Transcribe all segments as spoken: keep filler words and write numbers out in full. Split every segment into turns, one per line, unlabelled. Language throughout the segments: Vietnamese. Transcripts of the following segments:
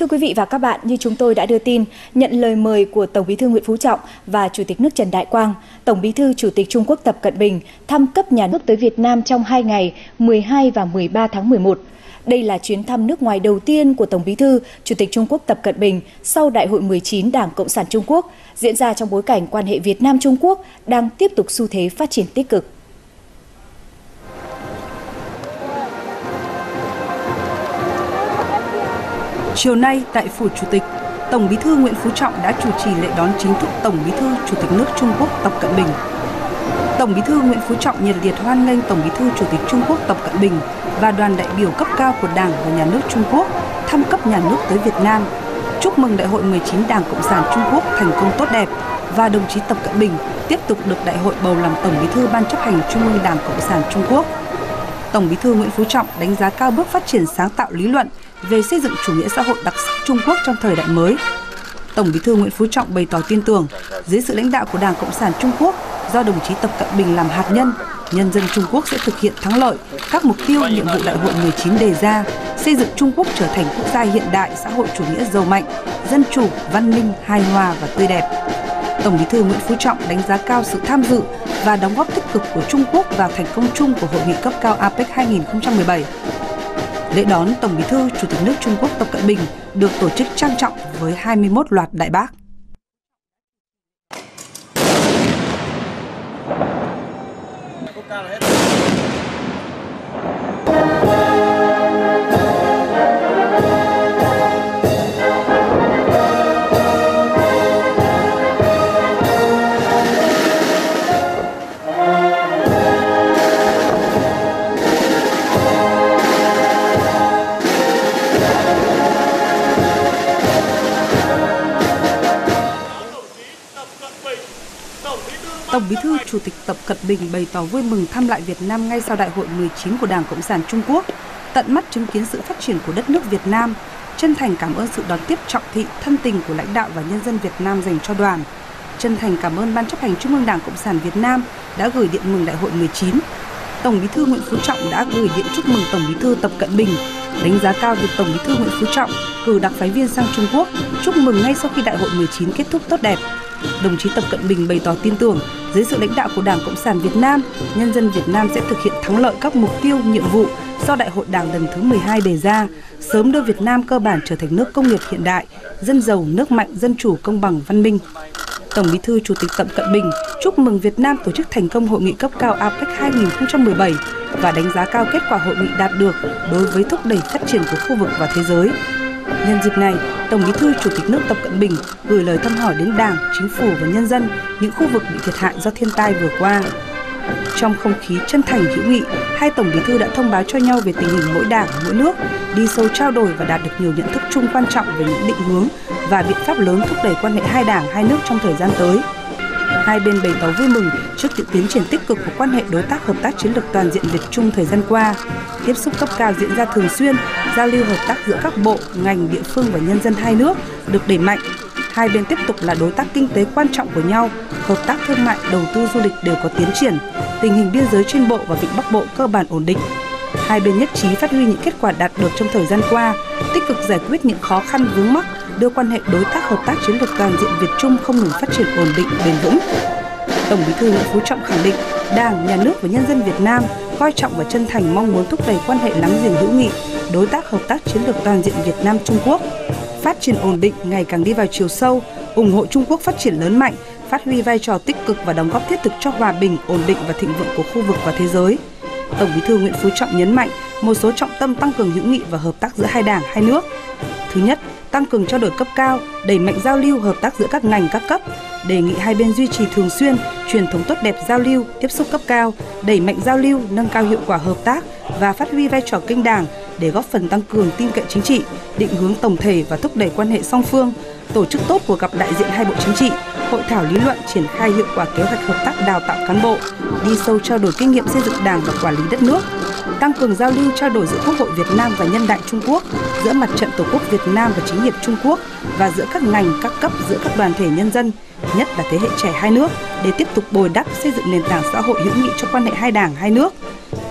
Thưa quý vị và các bạn, như chúng tôi đã đưa tin, nhận lời mời của Tổng Bí thư Nguyễn Phú Trọng và Chủ tịch nước Trần Đại Quang, Tổng Bí thư Chủ tịch Trung Quốc Tập Cận Bình thăm cấp nhà nước tới Việt Nam trong hai ngày mười hai và mười ba tháng mười một. Đây là chuyến thăm nước ngoài đầu tiên của Tổng Bí thư Chủ tịch Trung Quốc Tập Cận Bình sau Đại hội mười chín Đảng Cộng sản Trung Quốc, diễn ra trong bối cảnh quan hệ Việt Nam-Trung Quốc đang tiếp tục xu thế phát triển tích cực.
Chiều nay, tại Phủ Chủ tịch, Tổng Bí thư Nguyễn Phú Trọng đã chủ trì lễ đón chính thức Tổng Bí thư Chủ tịch nước Trung Quốc Tập Cận Bình. Tổng Bí thư Nguyễn Phú Trọng nhiệt liệt hoan nghênh Tổng Bí thư Chủ tịch Trung Quốc Tập Cận Bình và đoàn đại biểu cấp cao của Đảng và Nhà nước Trung Quốc thăm cấp nhà nước tới Việt Nam, chúc mừng Đại hội mười chín Đảng Cộng sản Trung Quốc thành công tốt đẹp và đồng chí Tập Cận Bình tiếp tục được Đại hội bầu làm Tổng Bí thư Ban chấp hành Trung ương Đảng Cộng sản Trung Quốc. Tổng Bí thư Nguyễn Phú Trọng đánh giá cao bước phát triển sáng tạo lý luận về xây dựng chủ nghĩa xã hội đặc sắc Trung Quốc trong thời đại mới. Tổng Bí thư Nguyễn Phú Trọng bày tỏ tin tưởng, dưới sự lãnh đạo của Đảng Cộng sản Trung Quốc, do đồng chí Tập Cận Bình làm hạt nhân, nhân dân Trung Quốc sẽ thực hiện thắng lợi các mục tiêu nhiệm vụ Đại hội mười chín đề ra, xây dựng Trung Quốc trở thành quốc gia hiện đại, xã hội chủ nghĩa giàu mạnh, dân chủ, văn minh, hài hòa và tươi đẹp. Tổng Bí thư Nguyễn Phú Trọng đánh giá cao sự tham dự và đóng góp tích cực của Trung Quốc vào thành công chung của Hội nghị cấp cao a pếch hai nghìn không trăm mười bảy. Lễ đón Tổng Bí thư Chủ tịch nước Trung Quốc Tập Cận Bình được tổ chức trang trọng với hai mươi mốt loạt đại bác. Tổng Bí thư Chủ tịch Tập Cận Bình bày tỏ vui mừng thăm lại Việt Nam ngay sau Đại hội mười chín của Đảng Cộng sản Trung Quốc, tận mắt chứng kiến sự phát triển của đất nước Việt Nam, chân thành cảm ơn sự đón tiếp trọng thị, thân tình của lãnh đạo và nhân dân Việt Nam dành cho đoàn. Chân thành cảm ơn Ban chấp hành Trung ương Đảng Cộng sản Việt Nam đã gửi điện mừng Đại hội mười chín. Tổng Bí thư Nguyễn Phú Trọng đã gửi điện chúc mừng Tổng Bí thư Tập Cận Bình, đánh giá cao việc Tổng Bí thư Nguyễn Phú Trọng cử đặc phái viên sang Trung Quốc, chúc mừng ngay sau khi Đại hội mười chín kết thúc tốt đẹp. Đồng chí Tập Cận Bình bày tỏ tin tưởng, dưới sự lãnh đạo của Đảng Cộng sản Việt Nam, nhân dân Việt Nam sẽ thực hiện thắng lợi các mục tiêu, nhiệm vụ do Đại hội Đảng lần thứ mười hai đề ra, sớm đưa Việt Nam cơ bản trở thành nước công nghiệp hiện đại, dân giàu, nước mạnh, dân chủ, công bằng, văn minh. Tổng Bí thư Chủ tịch Tập Cận Bình chúc mừng Việt Nam tổ chức thành công Hội nghị cấp cao a pếch hai nghìn không trăm mười bảy và đánh giá cao kết quả hội nghị đạt được đối với thúc đẩy phát triển của khu vực và thế giới. Nhân dịp này, Tổng Bí thư Chủ tịch nước Tập Cận Bình gửi lời thăm hỏi đến Đảng, Chính phủ và nhân dân những khu vực bị thiệt hại do thiên tai vừa qua. Trong không khí chân thành hữu nghị, hai Tổng Bí thư đã thông báo cho nhau về tình hình mỗi đảng, mỗi nước, đi sâu trao đổi và đạt được nhiều nhận thức chung quan trọng về những định hướng và biện pháp lớn thúc đẩy quan hệ hai đảng, hai nước trong thời gian tới. Hai bên bày tỏ vui mừng trước những tiến triển tích cực của quan hệ đối tác hợp tác chiến lược toàn diện Việt Trung thời gian qua. Tiếp xúc cấp cao diễn ra thường xuyên, giao lưu hợp tác giữa các bộ, ngành, địa phương và nhân dân hai nước được đẩy mạnh. Hai bên tiếp tục là đối tác kinh tế quan trọng của nhau, hợp tác thương mại, đầu tư du lịch đều có tiến triển, tình hình biên giới trên bộ và vịnh Bắc Bộ cơ bản ổn định. Hai bên nhất trí phát huy những kết quả đạt được trong thời gian qua, tích cực giải quyết những khó khăn vướng mắc, đưa quan hệ đối tác hợp tác chiến lược toàn diện Việt Trung không ngừng phát triển ổn định, bền vững. Tổng Bí thư Nguyễn Phú Trọng khẳng định, Đảng, Nhà nước và nhân dân Việt Nam coi trọng và chân thành mong muốn thúc đẩy quan hệ láng giềng hữu nghị, đối tác hợp tác chiến lược toàn diện Việt Nam Trung Quốc, phát triển ổn định ngày càng đi vào chiều sâu, ủng hộ Trung Quốc phát triển lớn mạnh, phát huy vai trò tích cực và đóng góp thiết thực cho hòa bình, ổn định và thịnh vượng của khu vực và thế giới. Tổng Bí thư Nguyễn Phú Trọng nhấn mạnh một số trọng tâm tăng cường hữu nghị và hợp tác giữa hai đảng, hai nước. Thứ nhất, tăng cường trao đổi cấp cao, đẩy mạnh giao lưu hợp tác giữa các ngành các cấp, đề nghị hai bên duy trì thường xuyên truyền thống tốt đẹp giao lưu, tiếp xúc cấp cao, đẩy mạnh giao lưu, nâng cao hiệu quả hợp tác và phát huy vai trò kênh đảng để góp phần tăng cường tin cậy chính trị, định hướng tổng thể và thúc đẩy quan hệ song phương, tổ chức tốt cuộc gặp đại diện hai bộ chính trị, hội thảo lý luận triển khai hiệu quả kế hoạch hợp tác đào tạo cán bộ, đi sâu trao đổi kinh nghiệm xây dựng đảng và quản lý đất nước, tăng cường giao lưu trao đổi giữa Quốc hội Việt Nam và Nhân đại Trung Quốc, giữa Mặt trận Tổ quốc Việt Nam và chính hiệp Trung Quốc và giữa các ngành, các cấp, giữa các đoàn thể nhân dân, nhất là thế hệ trẻ hai nước để tiếp tục bồi đắp xây dựng nền tảng xã hội hữu nghị cho quan hệ hai đảng, hai nước.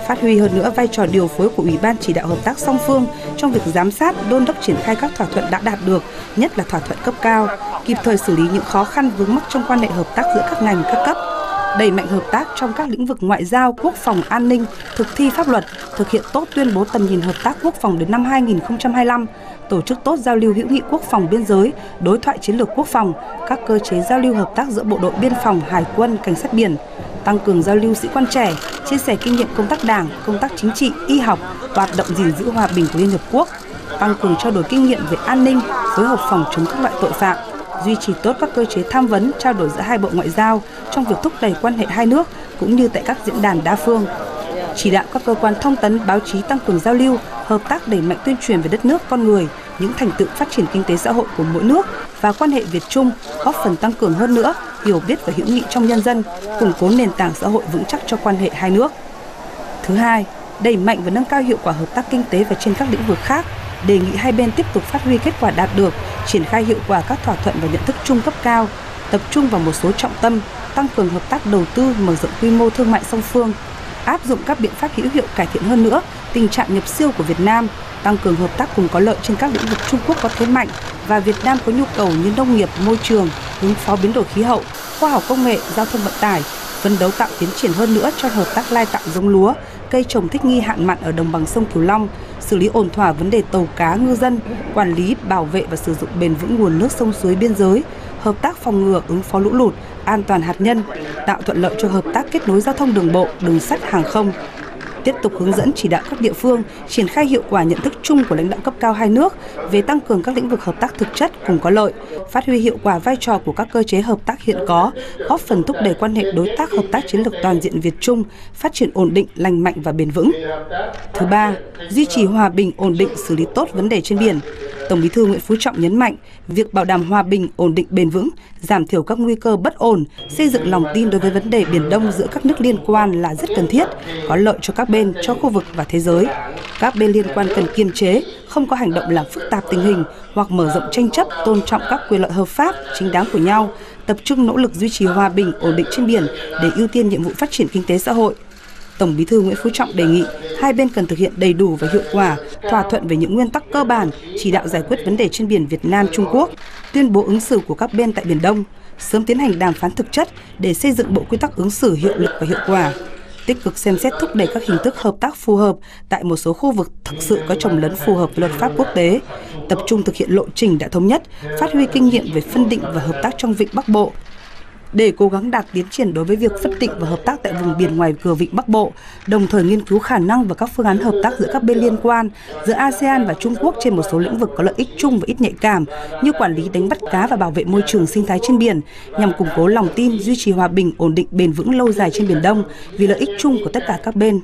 phát huy hơn nữa vai trò điều phối của Ủy ban chỉ đạo hợp tác song phương trong việc giám sát, đôn đốc triển khai các thỏa thuận đã đạt được, nhất là thỏa thuận cấp cao, kịp thời xử lý những khó khăn vướng mắc trong quan hệ hợp tác giữa các ngành các cấp, đẩy mạnh hợp tác trong các lĩnh vực ngoại giao, quốc phòng, an ninh, thực thi pháp luật, thực hiện tốt tuyên bố tầm nhìn hợp tác quốc phòng đến năm hai nghìn không trăm hai mươi lăm, tổ chức tốt giao lưu hữu nghị quốc phòng biên giới, đối thoại chiến lược quốc phòng, các cơ chế giao lưu hợp tác giữa bộ đội biên phòng, hải quân, cảnh sát biển, tăng cường giao lưu sĩ quan trẻ, chia sẻ kinh nghiệm công tác đảng, công tác chính trị, y học, hoạt động gìn giữ hòa bình của Liên Hợp Quốc, tăng cường trao đổi kinh nghiệm về an ninh, phối hợp phòng chống các loại tội phạm, duy trì tốt các cơ chế tham vấn, trao đổi giữa hai bộ ngoại giao trong việc thúc đẩy quan hệ hai nước cũng như tại các diễn đàn đa phương. Chỉ đạo các cơ quan thông tấn, báo chí tăng cường giao lưu, hợp tác đẩy mạnh tuyên truyền về đất nước, con người, những thành tựu phát triển kinh tế xã hội của mỗi nước và quan hệ Việt Trung, góp phần tăng cường hơn nữa hiểu biết và hữu nghị trong nhân dân, củng cố nền tảng xã hội vững chắc cho quan hệ hai nước. Thứ hai, đẩy mạnh và nâng cao hiệu quả hợp tác kinh tế và trên các lĩnh vực khác, đề nghị hai bên tiếp tục phát huy kết quả đạt được, triển khai hiệu quả các thỏa thuận và nhận thức chung cấp cao, tập trung vào một số trọng tâm, tăng cường hợp tác đầu tư, mở rộng quy mô thương mại song phương, áp dụng các biện pháp hữu hiệu cải thiện hơn nữa tình trạng nhập siêu của Việt Nam, tăng cường hợp tác cùng có lợi trên các lĩnh vực Trung Quốc có thế mạnh và Việt Nam có nhu cầu như nông nghiệp, môi trường, ứng phó biến đổi khí hậu, khoa học công nghệ, giao thông vận tải, phấn đấu tạo tiến triển hơn nữa cho hợp tác lai tạo giống lúa, cây trồng thích nghi hạn mặn ở đồng bằng sông Cửu Long, xử lý ổn thỏa vấn đề tàu cá ngư dân, quản lý, bảo vệ và sử dụng bền vững nguồn nước sông suối biên giới, hợp tác phòng ngừa, ứng phó lũ lụt, an toàn hạt nhân, tạo thuận lợi cho hợp tác kết nối giao thông đường bộ, đường sắt, hàng không. Tiếp tục hướng dẫn chỉ đạo các địa phương triển khai hiệu quả nhận thức chung của lãnh đạo cấp cao hai nước về tăng cường các lĩnh vực hợp tác thực chất cùng có lợi, phát huy hiệu quả vai trò của các cơ chế hợp tác hiện có, góp phần thúc đẩy quan hệ đối tác hợp tác chiến lược toàn diện Việt Trung phát triển ổn định, lành mạnh và bền vững. Thứ ba, duy trì hòa bình, ổn định, xử lý tốt vấn đề trên biển. Tổng Bí thư Nguyễn Phú Trọng nhấn mạnh, việc bảo đảm hòa bình, ổn định bền vững, giảm thiểu các nguy cơ bất ổn, xây dựng lòng tin đối với vấn đề Biển Đông giữa các nước liên quan là rất cần thiết, có lợi cho các bên, cho khu vực và thế giới. Các bên liên quan cần kiềm chế, không có hành động làm phức tạp tình hình hoặc mở rộng tranh chấp, tôn trọng các quyền lợi hợp pháp, chính đáng của nhau, tập trung nỗ lực duy trì hòa bình, ổn định trên biển để ưu tiên nhiệm vụ phát triển kinh tế xã hội. Tổng Bí thư Nguyễn Phú Trọng đề nghị hai bên cần thực hiện đầy đủ và hiệu quả thỏa thuận về những nguyên tắc cơ bản, chỉ đạo giải quyết vấn đề trên biển Việt Nam Trung Quốc, tuyên bố ứng xử của các bên tại Biển Đông, sớm tiến hành đàm phán thực chất để xây dựng bộ quy tắc ứng xử hiệu lực và hiệu quả, tích cực xem xét thúc đẩy các hình thức hợp tác phù hợp tại một số khu vực thực sự có chồng lấn phù hợp với luật pháp quốc tế, tập trung thực hiện lộ trình đã thống nhất, phát huy kinh nghiệm về phân định và hợp tác trong Vịnh Bắc Bộ, để cố gắng đạt tiến triển đối với việc phân định và hợp tác tại vùng biển ngoài cửa Vịnh Bắc Bộ, đồng thời nghiên cứu khả năng và các phương án hợp tác giữa các bên liên quan, giữa a sê an và Trung Quốc trên một số lĩnh vực có lợi ích chung và ít nhạy cảm, như quản lý đánh bắt cá và bảo vệ môi trường sinh thái trên biển, nhằm củng cố lòng tin, duy trì hòa bình, ổn định bền vững lâu dài trên Biển Đông vì lợi ích chung của tất cả các bên.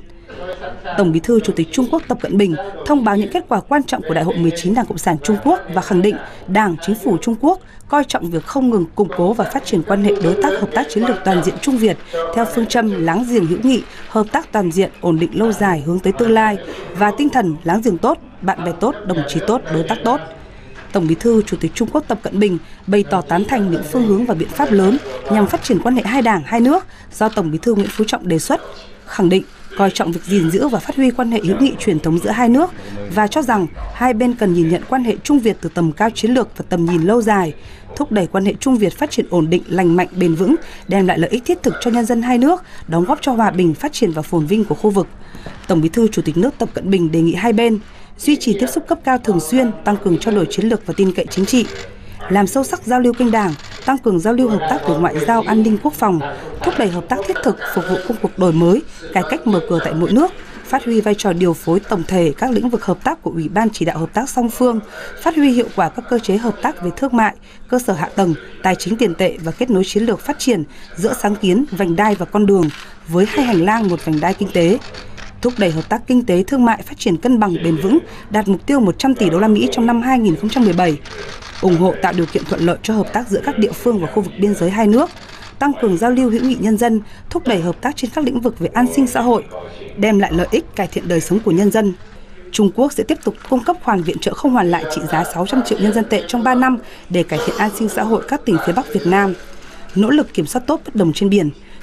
Tổng Bí thư Chủ tịch Trung Quốc Tập Cận Bình thông báo những kết quả quan trọng của Đại hội mười chín Đảng Cộng sản Trung Quốc và khẳng định Đảng, Chính phủ Trung Quốc coi trọng việc không ngừng củng cố và phát triển quan hệ đối tác hợp tác chiến lược toàn diện Trung Việt theo phương châm láng giềng hữu nghị, hợp tác toàn diện, ổn định lâu dài hướng tới tương lai và tinh thần láng giềng tốt, bạn bè tốt, đồng chí tốt, đối tác tốt. Tổng Bí thư Chủ tịch Trung Quốc Tập Cận Bình bày tỏ tán thành những phương hướng và biện pháp lớn nhằm phát triển quan hệ hai đảng, hai nước do Tổng Bí thư Nguyễn Phú Trọng đề xuất, khẳng định coi trọng việc gìn giữ và phát huy quan hệ hữu nghị truyền thống giữa hai nước và cho rằng hai bên cần nhìn nhận quan hệ Trung Việt từ tầm cao chiến lược và tầm nhìn lâu dài, thúc đẩy quan hệ Trung Việt phát triển ổn định, lành mạnh, bền vững, đem lại lợi ích thiết thực cho nhân dân hai nước, đóng góp cho hòa bình, phát triển và phồn vinh của khu vực. Tổng Bí thư Chủ tịch nước Tập Cận Bình đề nghị hai bên duy trì tiếp xúc cấp cao thường xuyên, tăng cường trao đổi chiến lược và tin cậy chính trị, làm sâu sắc giao lưu kênh đảng, tăng cường giao lưu hợp tác về ngoại giao, an ninh, quốc phòng, thúc đẩy hợp tác thiết thực phục vụ công cuộc đổi mới, cải cách mở cửa tại mỗi nước, phát huy vai trò điều phối tổng thể các lĩnh vực hợp tác của Ủy ban chỉ đạo hợp tác song phương, phát huy hiệu quả các cơ chế hợp tác về thương mại, cơ sở hạ tầng, tài chính tiền tệ và kết nối chiến lược phát triển giữa sáng kiến, vành đai và con đường với hai hành lang một vành đai kinh tế. Thúc đẩy hợp tác kinh tế thương mại phát triển cân bằng bền vững, đạt mục tiêu một trăm tỷ đô la Mỹ trong năm hai nghìn không trăm mười bảy. Ủng hộ tạo điều kiện thuận lợi cho hợp tác giữa các địa phương và khu vực biên giới hai nước, tăng cường giao lưu hữu nghị nhân dân, thúc đẩy hợp tác trên các lĩnh vực về an sinh xã hội, đem lại lợi ích cải thiện đời sống của nhân dân. Trung Quốc sẽ tiếp tục cung cấp khoản viện trợ không hoàn lại trị giá sáu trăm triệu nhân dân tệ trong ba năm để cải thiện an sinh xã hội các tỉnh phía Bắc Việt Nam, nỗ lực kiểm soát tốt bất đồng trên biển,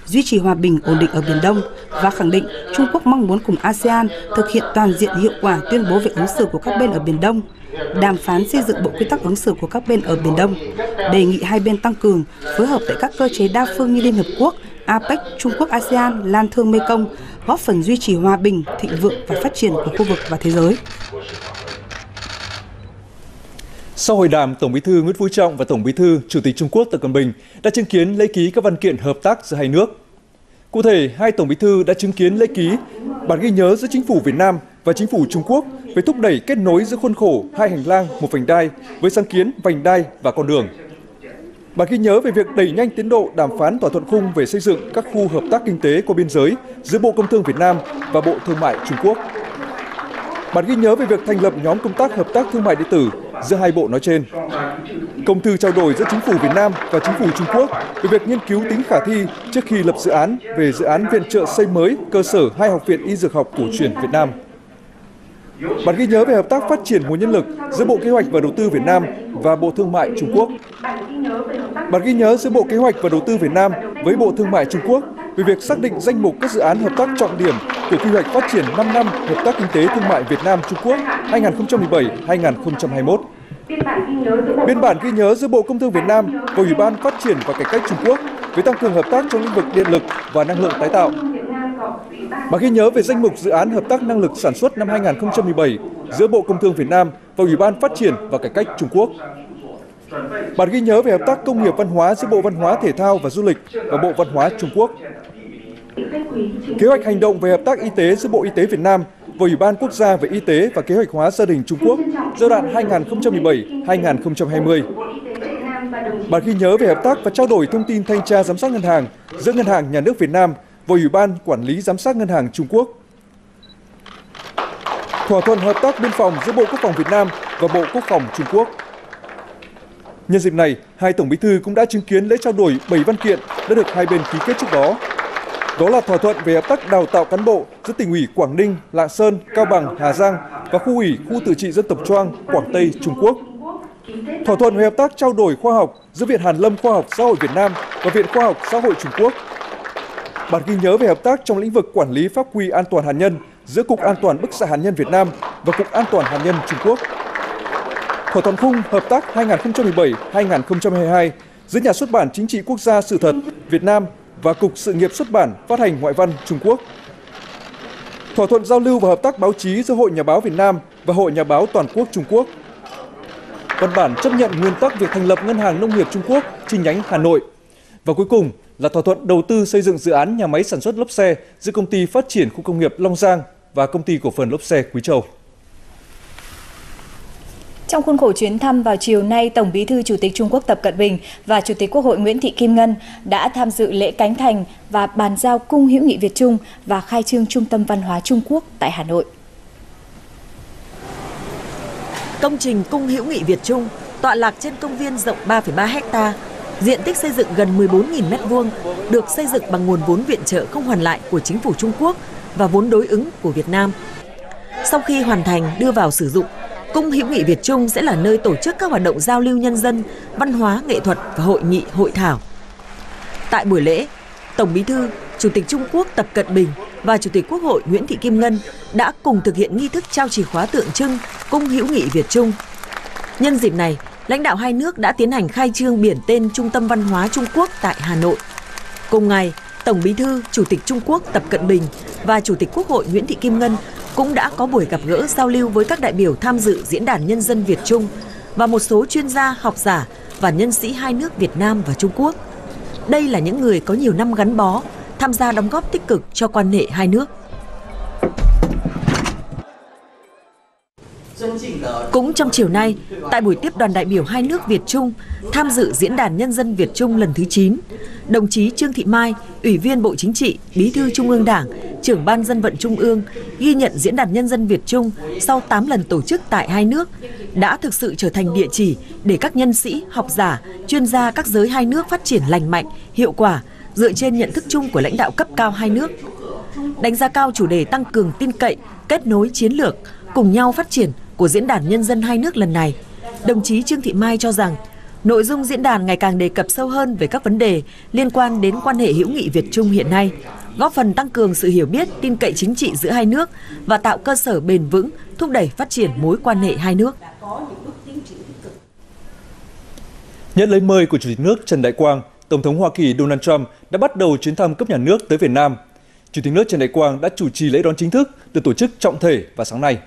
duy trì hòa bình ổn định ở Biển Đông và khẳng định Trung Quốc mong muốn cùng a sê an thực hiện toàn diện hiệu quả tuyên bố về ứng xử của các bên ở Biển Đông, đàm phán xây dựng bộ quy tắc ứng xử của các bên ở Biển Đông, đề nghị hai bên tăng cường phối hợp tại các cơ chế đa phương như Liên Hợp Quốc, a pếch, Trung Quốc a sê an, Lan Thương Mekong, góp phần duy trì hòa bình, thịnh vượng và phát triển của khu vực và thế giới.
Sau hội đàm, Tổng Bí thư Nguyễn Phú Trọng và Tổng Bí thư Chủ tịch Trung Quốc Tập Cận Bình đã chứng kiến lễ ký các văn kiện hợp tác giữa hai nước. Cụ thể, hai Tổng Bí thư đã chứng kiến lễ ký bản ghi nhớ giữa Chính phủ Việt Nam và Chính phủ Trung Quốc về thúc đẩy kết nối giữa khuôn khổ hai hành lang một vành đai với sáng kiến vành đai và con đường. Bản ghi nhớ về việc đẩy nhanh tiến độ đàm phán thỏa thuận khung về xây dựng các khu hợp tác kinh tế qua biên giới giữa Bộ Công Thương Việt Nam và Bộ Thương mại Trung Quốc. Bản ghi nhớ về việc thành lập nhóm công tác hợp tác thương mại điện tử giữa hai bộ nói trên. Công thư trao đổi giữa Chính phủ Việt Nam và Chính phủ Trung Quốc về việc nghiên cứu tính khả thi trước khi lập dự án về dự án viện trợ xây mới cơ sở hai học viện y dược học cổ truyền Việt Nam. Bản ghi nhớ về hợp tác phát triển nguồn nhân lực giữa Bộ Kế hoạch và Đầu tư Việt Nam và Bộ Thương mại Trung Quốc. Bản ghi nhớ giữa Bộ Kế hoạch và Đầu tư Việt Nam với Bộ Thương mại Trung Quốc về việc xác định danh mục các dự án hợp tác trọng điểm của quy hoạch phát triển năm năm hợp tác kinh tế thương mại Việt Nam Trung Quốc hai nghìn không trăm mười bảy đến hai nghìn không trăm hai mươi mốt. Biên bản ghi nhớ giữa Bộ Công Thương Việt Nam và Ủy ban Phát triển và Cải cách Trung Quốc về tăng cường hợp tác trong lĩnh vực điện lực và năng lượng tái tạo. Bản ghi nhớ về danh mục dự án hợp tác năng lực sản xuất năm hai nghìn không trăm mười bảy giữa Bộ Công Thương Việt Nam và Ủy ban Phát triển và Cải cách Trung Quốc. Bản ghi nhớ về hợp tác công nghiệp văn hóa giữa Bộ Văn hóa Thể thao và Du lịch và Bộ Văn hóa Trung Quốc. Kế hoạch hành động về hợp tác y tế giữa Bộ Y tế Việt Nam và Ủy ban Quốc gia về Y tế và Kế hoạch hóa gia đình Trung Quốc giai đoạn hai nghìn không trăm mười bảy đến hai nghìn không trăm hai mươi. Bản ghi nhớ về hợp tác và trao đổi thông tin thanh tra giám sát ngân hàng giữa Ngân hàng Nhà nước Việt Nam và Ủy ban Quản lý Giám sát Ngân hàng Trung Quốc. Thỏa thuận hợp tác biên phòng giữa Bộ Quốc phòng Việt Nam và Bộ Quốc phòng Trung Quốc. Nhân dịp này, hai Tổng Bí thư cũng đã chứng kiến lễ trao đổi bảy văn kiện đã được hai bên ký kết trước đó. Đó là thỏa thuận về hợp tác đào tạo cán bộ giữa tỉnh ủy Quảng Ninh, Lạng Sơn, Cao Bằng, Hà Giang và khu ủy khu tự trị dân tộc Choang, Quảng Tây, Trung Quốc. Thỏa thuận về hợp tác trao đổi khoa học giữa Viện Hàn lâm Khoa học Xã hội Việt Nam và Viện Khoa học Xã hội Trung Quốc. Bản ghi nhớ về hợp tác trong lĩnh vực quản lý pháp quy an toàn hạt nhân giữa Cục An toàn bức xạ hạt nhân Việt Nam và Cục An toàn hạt nhân Trung Quốc. Thỏa thuận khung hợp tác hai nghìn không trăm mười bảy đến hai nghìn không trăm hai mươi hai giữa Nhà xuất bản Chính trị Quốc gia Sự thật Việt Nam và Cục Sự nghiệp xuất bản phát hành ngoại văn Trung Quốc. Thỏa thuận giao lưu và hợp tác báo chí giữa Hội Nhà báo Việt Nam và Hội Nhà báo Toàn quốc Trung Quốc. Văn bản chấp nhận nguyên tắc việc thành lập Ngân hàng Nông nghiệp Trung Quốc chi nhánh Hà Nội. Và cuối cùng là thỏa thuận đầu tư xây dựng dự án nhà máy sản xuất lốp xe giữa Công ty Phát triển Khu công nghiệp Long Giang và Công ty Cổ phần Lốp xe Quý Châu.
Trong khuôn khổ chuyến thăm vào chiều nay, Tổng Bí thư Chủ tịch Trung Quốc Tập Cận Bình và Chủ tịch Quốc hội Nguyễn Thị Kim Ngân đã tham dự lễ khánh thành và bàn giao Cung hữu nghị Việt Trung và khai trương Trung tâm Văn hóa Trung Quốc tại Hà Nội.
Công trình Cung hữu nghị Việt Trung tọa lạc trên công viên rộng ba phẩy ba héc ta, diện tích xây dựng gần mười bốn nghìn mét vuông, được xây dựng bằng nguồn vốn viện trợ không hoàn lại của Chính phủ Trung Quốc và vốn đối ứng của Việt Nam. Sau khi hoàn thành đưa vào sử dụng, Cung hữu nghị Việt Trung sẽ là nơi tổ chức các hoạt động giao lưu nhân dân, văn hóa, nghệ thuật và hội nghị, hội thảo. Tại buổi lễ, Tổng Bí thư, Chủ tịch Trung Quốc Tập Cận Bình và Chủ tịch Quốc hội Nguyễn Thị Kim Ngân đã cùng thực hiện nghi thức trao chìa khóa tượng trưng Cung hữu nghị Việt Trung. Nhân dịp này, lãnh đạo hai nước đã tiến hành khai trương biển tên Trung tâm Văn hóa Trung Quốc tại Hà Nội. Cùng ngày, Tổng Bí thư, Chủ tịch Trung Quốc Tập Cận Bình và Chủ tịch Quốc hội Nguyễn Thị Kim Ngân cũng đã có buổi gặp gỡ giao lưu với các đại biểu tham dự Diễn đàn Nhân dân Việt Trung và một số chuyên gia, học giả và nhân sĩ hai nước Việt Nam và Trung Quốc. Đây là những người có nhiều năm gắn bó, tham gia đóng góp tích cực cho quan hệ hai nước. Cũng trong chiều nay, tại buổi tiếp đoàn đại biểu hai nước Việt Trung tham dự Diễn đàn Nhân dân Việt Trung lần thứ chín, đồng chí Trương Thị Mai, Ủy viên Bộ Chính trị, Bí thư Trung ương Đảng, Trưởng Ban Dân vận Trung ương ghi nhận Diễn đàn Nhân dân Việt Trung sau tám lần tổ chức tại hai nước đã thực sự trở thành địa chỉ để các nhân sĩ, học giả, chuyên gia các giới hai nước phát triển lành mạnh, hiệu quả dựa trên nhận thức chung của lãnh đạo cấp cao hai nước. Đánh giá cao chủ đề tăng cường tin cậy, kết nối chiến lược, cùng nhau phát triển của Diễn đàn Nhân dân hai nước lần này, đồng chí Trương Thị Mai cho rằng Nội dung diễn đàn ngày càng đề cập sâu hơn về các vấn đề liên quan đến quan hệ hữu nghị Việt-Trung hiện nay, góp phần tăng cường sự hiểu biết, tin cậy chính trị giữa hai nước và tạo cơ sở bền vững, thúc đẩy phát triển mối quan hệ hai nước.
Nhận lời mời của Chủ tịch nước Trần Đại Quang, Tổng thống Hoa Kỳ Donald Trump đã bắt đầu chuyến thăm cấp nhà nước tới Việt Nam. Chủ tịch nước Trần Đại Quang đã chủ trì lễ đón chính thức được tổ chức trọng thể vào sáng nay.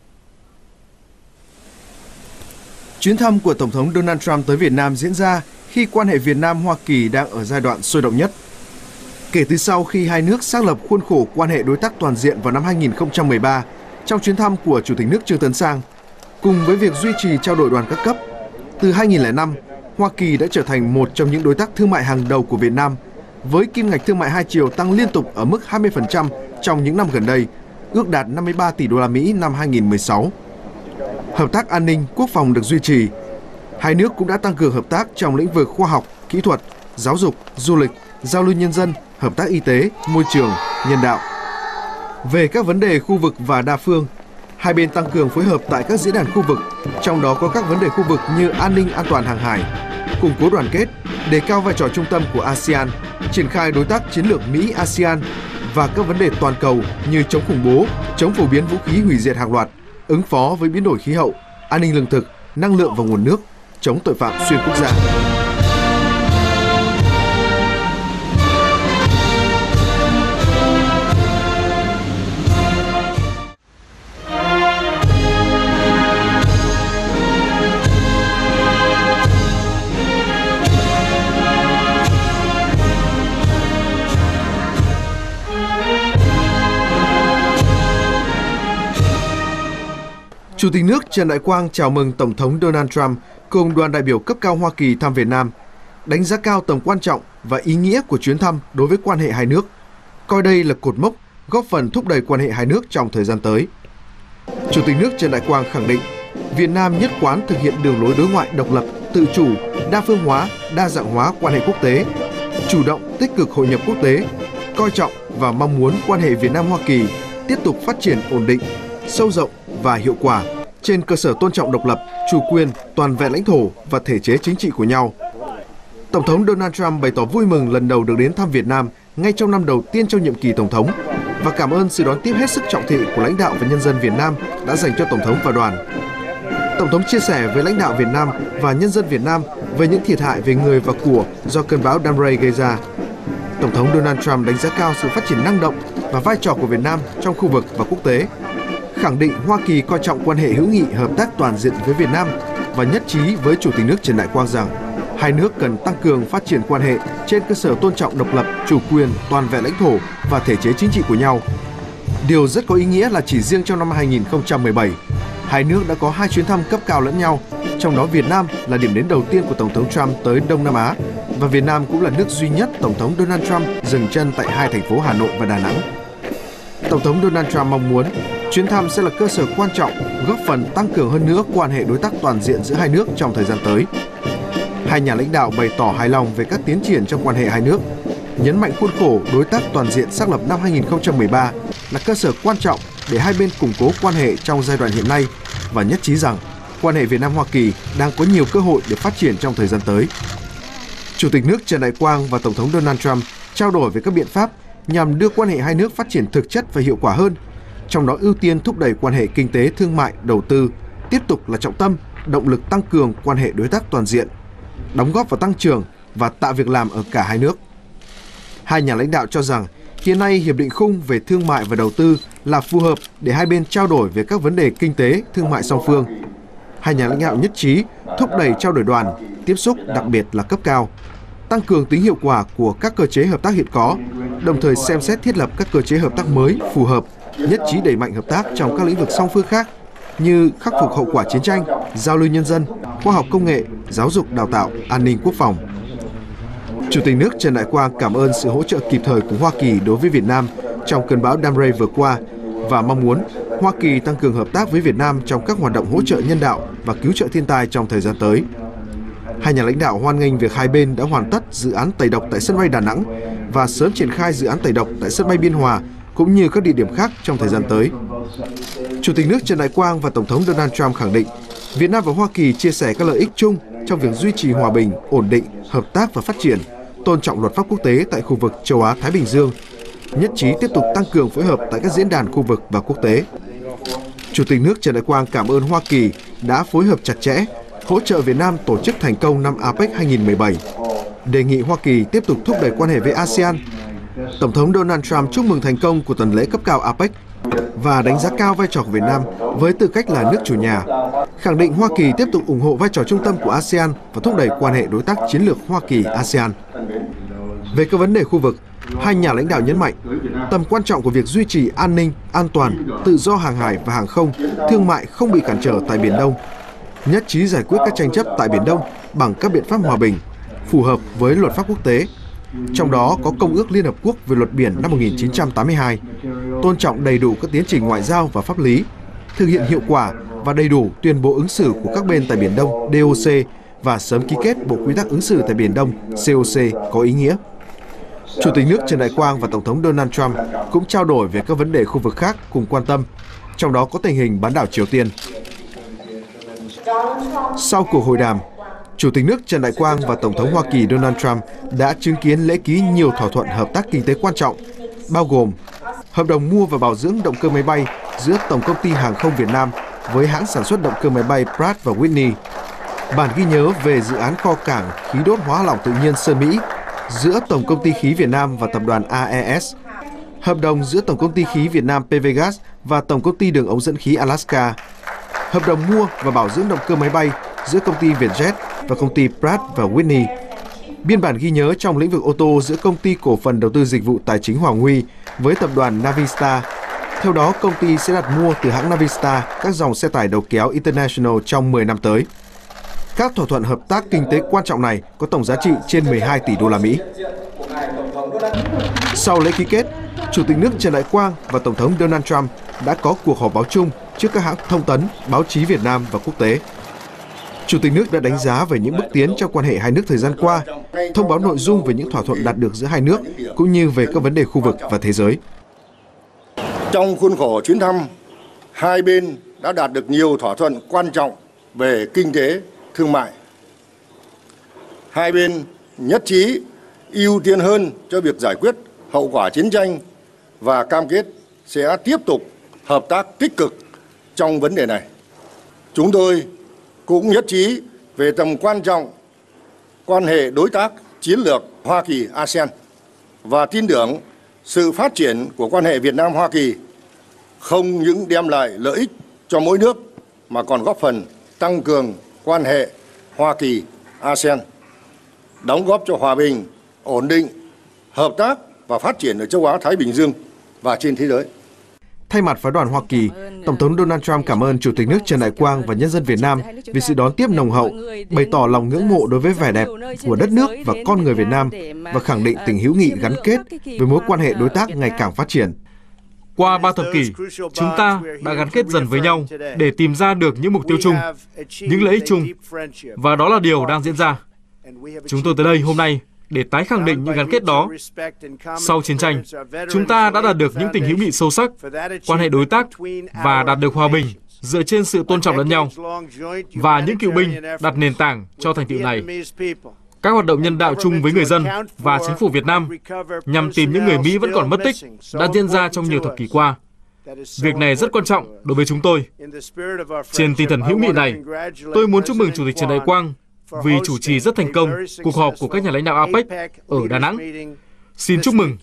Chuyến thăm của Tổng thống Donald Trump tới Việt Nam diễn ra khi quan hệ Việt Nam-Hoa Kỳ đang ở giai đoạn sôi động nhất. Kể từ sau khi hai nước xác lập khuôn khổ quan hệ đối tác toàn diện vào năm hai nghìn không trăm mười ba, trong chuyến thăm của Chủ tịch nước Trương Tấn Sang, cùng với việc duy trì trao đổi đoàn các cấp, từ hai nghìn không trăm lẻ năm, Hoa Kỳ đã trở thành một trong những đối tác thương mại hàng đầu của Việt Nam, với kim ngạch thương mại hai chiều tăng liên tục ở mức hai mươi phần trăm trong những năm gần đây, ước đạt năm mươi ba tỷ đô la Mỹ năm hai nghìn không trăm mười sáu. Hợp tác an ninh, quốc phòng được duy trì. Hai nước cũng đã tăng cường hợp tác trong lĩnh vực khoa học, kỹ thuật, giáo dục, du lịch, giao lưu nhân dân, hợp tác y tế, môi trường, nhân đạo. Về các vấn đề khu vực và đa phương, hai bên tăng cường phối hợp tại các diễn đàn khu vực, trong đó có các vấn đề khu vực như an ninh an toàn hàng hải, củng cố đoàn kết, đề cao vai trò trung tâm của a sê an, triển khai đối tác chiến lược Mỹ-a sê an và các vấn đề toàn cầu như chống khủng bố, chống phổ biến vũ khí hủy diệt hàng loạt, ứng phó với biến đổi khí hậu, an ninh lương thực, năng lượng và nguồn nước, chống tội phạm xuyên quốc gia. Chủ tịch nước Trần Đại Quang chào mừng Tổng thống Donald Trump cùng đoàn đại biểu cấp cao Hoa Kỳ thăm Việt Nam, đánh giá cao tầm quan trọng và ý nghĩa của chuyến thăm đối với quan hệ hai nước, coi đây là cột mốc góp phần thúc đẩy quan hệ hai nước trong thời gian tới. Chủ tịch nước Trần Đại Quang khẳng định, Việt Nam nhất quán thực hiện đường lối đối ngoại độc lập, tự chủ, đa phương hóa, đa dạng hóa quan hệ quốc tế, chủ động tích cực hội nhập quốc tế, coi trọng và mong muốn quan hệ Việt Nam-Hoa Kỳ tiếp tục phát triển ổn định, sâu rộng và hiệu quả trên cơ sở tôn trọng độc lập, chủ quyền, toàn vẹn lãnh thổ và thể chế chính trị của nhau. Tổng thống Donald Trump bày tỏ vui mừng lần đầu được đến thăm Việt Nam ngay trong năm đầu tiên trong nhiệm kỳ Tổng thống và cảm ơn sự đón tiếp hết sức trọng thị của lãnh đạo và nhân dân Việt Nam đã dành cho Tổng thống và đoàn. Tổng thống chia sẻ với lãnh đạo Việt Nam và nhân dân Việt Nam về những thiệt hại về người và của do cơn bão Damrey gây ra. Tổng thống Donald Trump đánh giá cao sự phát triển năng động và vai trò của Việt Nam trong khu vực và quốc tế, khẳng định Hoa Kỳ coi trọng quan hệ hữu nghị hợp tác toàn diện với Việt Nam và nhất trí với Chủ tịch nước Trần Đại Quang rằng hai nước cần tăng cường phát triển quan hệ trên cơ sở tôn trọng độc lập, chủ quyền, toàn vẹn lãnh thổ và thể chế chính trị của nhau. Điều rất có ý nghĩa là chỉ riêng trong năm hai nghìn không trăm mười bảy, hai nước đã có hai chuyến thăm cấp cao lẫn nhau, trong đó Việt Nam là điểm đến đầu tiên của Tổng thống Trump tới Đông Nam Á và Việt Nam cũng là nước duy nhất Tổng thống Donald Trump dừng chân tại hai thành phố Hà Nội và Đà Nẵng. Tổng thống Donald Trump mong muốn chuyến thăm sẽ là cơ sở quan trọng góp phần tăng cường hơn nữa quan hệ đối tác toàn diện giữa hai nước trong thời gian tới. Hai nhà lãnh đạo bày tỏ hài lòng về các tiến triển trong quan hệ hai nước, nhấn mạnh khuôn khổ đối tác toàn diện xác lập năm hai nghìn không trăm mười ba là cơ sở quan trọng để hai bên củng cố quan hệ trong giai đoạn hiện nay và nhất trí rằng quan hệ Việt Nam-Hoa Kỳ đang có nhiều cơ hội để phát triển trong thời gian tới. Chủ tịch nước Trần Đại Quang và Tổng thống Donald Trump trao đổi về các biện pháp nhằm đưa quan hệ hai nước phát triển thực chất và hiệu quả hơn, trong đó ưu tiên thúc đẩy quan hệ kinh tế, thương mại, đầu tư, tiếp tục là trọng tâm, động lực tăng cường quan hệ đối tác toàn diện, đóng góp vào tăng trưởng và tạo việc làm ở cả hai nước. Hai nhà lãnh đạo cho rằng hiện nay Hiệp định Khung về thương mại và đầu tư là phù hợp để hai bên trao đổi về các vấn đề kinh tế, thương mại song phương. Hai nhà lãnh đạo nhất trí thúc đẩy trao đổi đoàn, tiếp xúc đặc biệt là cấp cao, tăng cường tính hiệu quả của các cơ chế hợp tác hiện có, đồng thời xem xét thiết lập các cơ chế hợp tác mới phù hợp, nhất trí đẩy mạnh hợp tác trong các lĩnh vực song phương khác như khắc phục hậu quả chiến tranh, giao lưu nhân dân, khoa học công nghệ, giáo dục đào tạo, an ninh quốc phòng. Chủ tịch nước Trần Đại Quang cảm ơn sự hỗ trợ kịp thời của Hoa Kỳ đối với Việt Nam trong cơn bão Damrey vừa qua và mong muốn Hoa Kỳ tăng cường hợp tác với Việt Nam trong các hoạt động hỗ trợ nhân đạo và cứu trợ thiên tai trong thời gian tới. Hai nhà lãnh đạo hoan nghênh việc hai bên đã hoàn tất dự án tẩy độc tại sân bay Đà Nẵng và sớm triển khai dự án tẩy độc tại sân bay Biên Hòa cũng như các địa điểm khác trong thời gian tới. Chủ tịch nước Trần Đại Quang và Tổng thống Donald Trump khẳng định Việt Nam và Hoa Kỳ chia sẻ các lợi ích chung trong việc duy trì hòa bình, ổn định, hợp tác và phát triển, tôn trọng luật pháp quốc tế tại khu vực châu Á-Thái Bình Dương, nhất trí tiếp tục tăng cường phối hợp tại các diễn đàn khu vực và quốc tế. Chủ tịch nước Trần Đại Quang cảm ơn Hoa Kỳ đã phối hợp chặt chẽ, hỗ trợ Việt Nam tổ chức thành công năm a pếch hai không một bảy, đề nghị Hoa Kỳ tiếp tục thúc đẩy quan hệ với a sê an. Tổng thống Donald Trump chúc mừng thành công của tuần lễ cấp cao a pếch và đánh giá cao vai trò của Việt Nam với tư cách là nước chủ nhà, khẳng định Hoa Kỳ tiếp tục ủng hộ vai trò trung tâm của a sê an và thúc đẩy quan hệ đối tác chiến lược Hoa Kỳ-a sê an. Về các vấn đề khu vực, hai nhà lãnh đạo nhấn mạnh tầm quan trọng của việc duy trì an ninh, an toàn, tự do hàng hải và hàng không, thương mại không bị cản trở tại Biển Đông, nhất trí giải quyết các tranh chấp tại Biển Đông bằng các biện pháp hòa bình, phù hợp với luật pháp quốc tế, trong đó có Công ước Liên Hợp Quốc về luật biển năm một nghìn chín trăm tám mươi hai, tôn trọng đầy đủ các tiến trình ngoại giao và pháp lý, thực hiện hiệu quả và đầy đủ tuyên bố ứng xử của các bên tại Biển Đông đê ô xê và sớm ký kết Bộ Quy tắc ứng xử tại Biển Đông xê ô xê có ý nghĩa. Chủ tịch nước Trần Đại Quang và Tổng thống Donald Trump cũng trao đổi về các vấn đề khu vực khác cùng quan tâm, trong đó có tình hình bán đảo Triều Tiên. Sau cuộc hội đàm, Chủ tịch nước Trần Đại Quang và Tổng thống Hoa Kỳ Donald Trump đã chứng kiến lễ ký nhiều thỏa thuận hợp tác kinh tế quan trọng, bao gồm hợp đồng mua và bảo dưỡng động cơ máy bay giữa Tổng công ty Hàng không Việt Nam với hãng sản xuất động cơ máy bay Pratt và Whitney, bản ghi nhớ về dự án kho cảng khí đốt hóa lỏng tự nhiên Sơn Mỹ giữa Tổng công ty khí Việt Nam và tập đoàn a e ét, hợp đồng giữa Tổng công ty khí Việt Nam pê vê Gas và Tổng công ty đường ống dẫn khí Alaska, hợp đồng mua và bảo dưỡng động cơ máy bay giữa công ty Vietjet và công ty Pratt và Whitney, biên bản ghi nhớ trong lĩnh vực ô tô giữa công ty cổ phần đầu tư dịch vụ tài chính Hoàng Huy với tập đoàn Navistar. Theo đó, công ty sẽ đặt mua từ hãng Navistar các dòng xe tải đầu kéo International trong mười năm tới. Các thỏa thuận hợp tác kinh tế quan trọng này có tổng giá trị trên mười hai tỷ đô la Mỹ. Sau lễ ký kết, Chủ tịch nước Trần Đại Quang và Tổng thống Donald Trump đã có cuộc họp báo chung trước các hãng thông tấn, báo chí Việt Nam và quốc tế. Chủ tịch nước đã đánh giá về những bước tiến trong quan hệ hai nước thời gian qua, thông báo nội dung về những thỏa thuận đạt được giữa hai nước, cũng như về các vấn đề khu vực và thế giới.
Trong khuôn khổ chuyến thăm, hai bên đã đạt được nhiều thỏa thuận quan trọng về kinh tế, thương mại. Hai bên nhất trí ưu tiên hơn cho việc giải quyết hậu quả chiến tranh và cam kết sẽ tiếp tục hợp tác tích cực trong vấn đề này. Chúng tôi cũng nhất trí về tầm quan trọng quan hệ đối tác chiến lược Hoa Kỳ-a sê an và tin tưởng sự phát triển của quan hệ Việt Nam-Hoa Kỳ không những đem lại lợi ích cho mỗi nước mà còn góp phần tăng cường quan hệ Hoa Kỳ-a sê an, đóng góp cho hòa bình, ổn định, hợp tác và phát triển ở châu Á-Thái Bình Dương và trên thế giới.
Thay mặt phái đoàn Hoa Kỳ, Tổng thống Donald Trump cảm ơn Chủ tịch nước Trần Đại Quang và nhân dân Việt Nam vì sự đón tiếp nồng hậu, bày tỏ lòng ngưỡng mộ đối với vẻ đẹp của đất nước và con người Việt Nam và khẳng định tình hữu nghị gắn kết với mối quan hệ đối tác ngày càng phát triển.
Qua ba thập kỷ, chúng ta đã gắn kết dần với nhau để tìm ra được những mục tiêu chung, những lợi ích chung, và đó là điều đang diễn ra. Chúng tôi tới đây hôm nay để tái khẳng định những gắn kết đó. Sau chiến tranh, chúng ta đã đạt được những tình hữu nghị sâu sắc, quan hệ đối tác và đạt được hòa bình dựa trên sự tôn trọng lẫn nhau. Và những cựu binh đặt nền tảng cho thành tựu này. Các hoạt động nhân đạo chung với người dân và chính phủ Việt Nam nhằm tìm những người Mỹ vẫn còn mất tích đã diễn ra trong nhiều thập kỷ qua. Việc này rất quan trọng đối với chúng tôi. Trên tinh thần hữu nghị này, tôi muốn chúc mừng Chủ tịch Trần Đại Quang vì chủ trì rất thành công cuộc họp của các nhà lãnh đạo a pếch ở Đà Nẵng. Xin chúc mừng.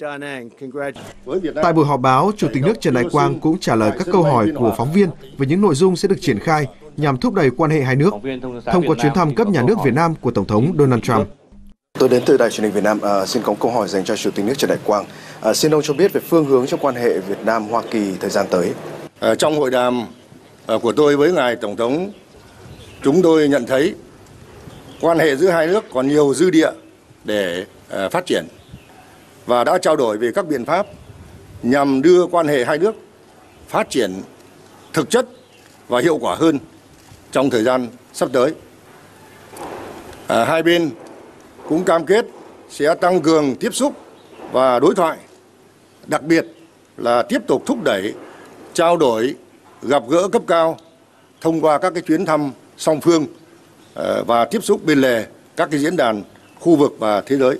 Tại buổi họp báo, Chủ tịch nước Trần Đại Quang cũng trả lời các câu hỏi của phóng viên về những nội dung sẽ được triển khai nhằm thúc đẩy quan hệ hai nước thông qua chuyến thăm cấp nhà nước Việt Nam của Tổng thống Donald Trump.
Tôi đến từ Đài truyền hình Việt Nam, à, xin có câu hỏi dành cho Chủ tịch nước Trần Đại Quang. À, xin ông cho biết về phương hướng trong quan hệ Việt Nam-Hoa Kỳ thời gian tới.
À, trong hội đàm à, của tôi với Ngài Tổng thống, chúng tôi nhận thấy quan hệ giữa hai nước còn nhiều dư địa để à, phát triển và đã trao đổi về các biện pháp nhằm đưa quan hệ hai nước phát triển thực chất và hiệu quả hơn trong thời gian sắp tới. À, hai bên cũng cam kết sẽ tăng cường tiếp xúc và đối thoại, đặc biệt là tiếp tục thúc đẩy trao đổi, gặp gỡ cấp cao thông qua các cái chuyến thăm song phương và tiếp xúc bên lề các cái diễn đàn khu vực và thế giới.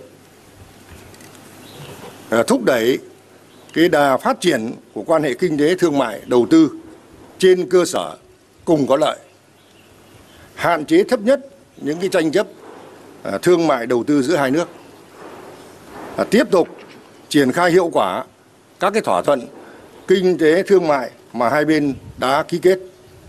Thúc đẩy cái đà phát triển của quan hệ kinh tế thương mại đầu tư trên cơ sở cùng có lợi, hạn chế thấp nhất những cái tranh chấp thương mại đầu tư giữa hai nước, tiếp tục triển khai hiệu quả các cái thỏa thuận kinh tế thương mại mà hai bên đã ký kết,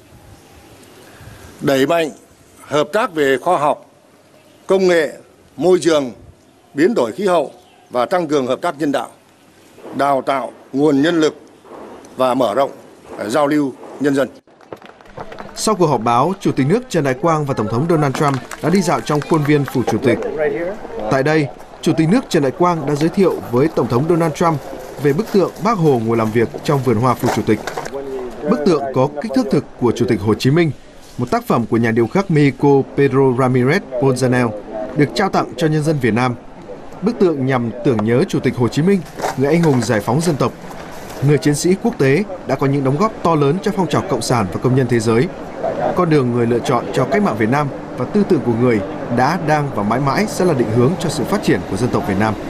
đẩy mạnh hợp tác về khoa học, công nghệ, môi trường, biến đổi khí hậu và tăng cường hợp tác nhân đạo, đào tạo nguồn nhân lực và mở rộng giao lưu nhân dân.
Sau cuộc họp báo, Chủ tịch nước Trần Đại Quang và Tổng thống Donald Trump đã đi dạo trong khuôn viên Phủ Chủ tịch. Tại đây, Chủ tịch nước Trần Đại Quang đã giới thiệu với Tổng thống Donald Trump về bức tượng Bác Hồ ngồi làm việc trong vườn hoa Phủ Chủ tịch. Bức tượng có kích thước thực của Chủ tịch Hồ Chí Minh, một tác phẩm của nhà điêu khắc Mexico Pedro Ramirez Ponzanel, được trao tặng cho nhân dân Việt Nam. Bức tượng nhằm tưởng nhớ Chủ tịch Hồ Chí Minh, người anh hùng giải phóng dân tộc, người chiến sĩ quốc tế đã có những đóng góp to lớn cho phong trào cộng sản và công nhân thế giới. Con đường người lựa chọn cho cách mạng Việt Nam và tư tưởng của người đã, đang và mãi mãi sẽ là định hướng cho sự phát triển của dân tộc Việt Nam.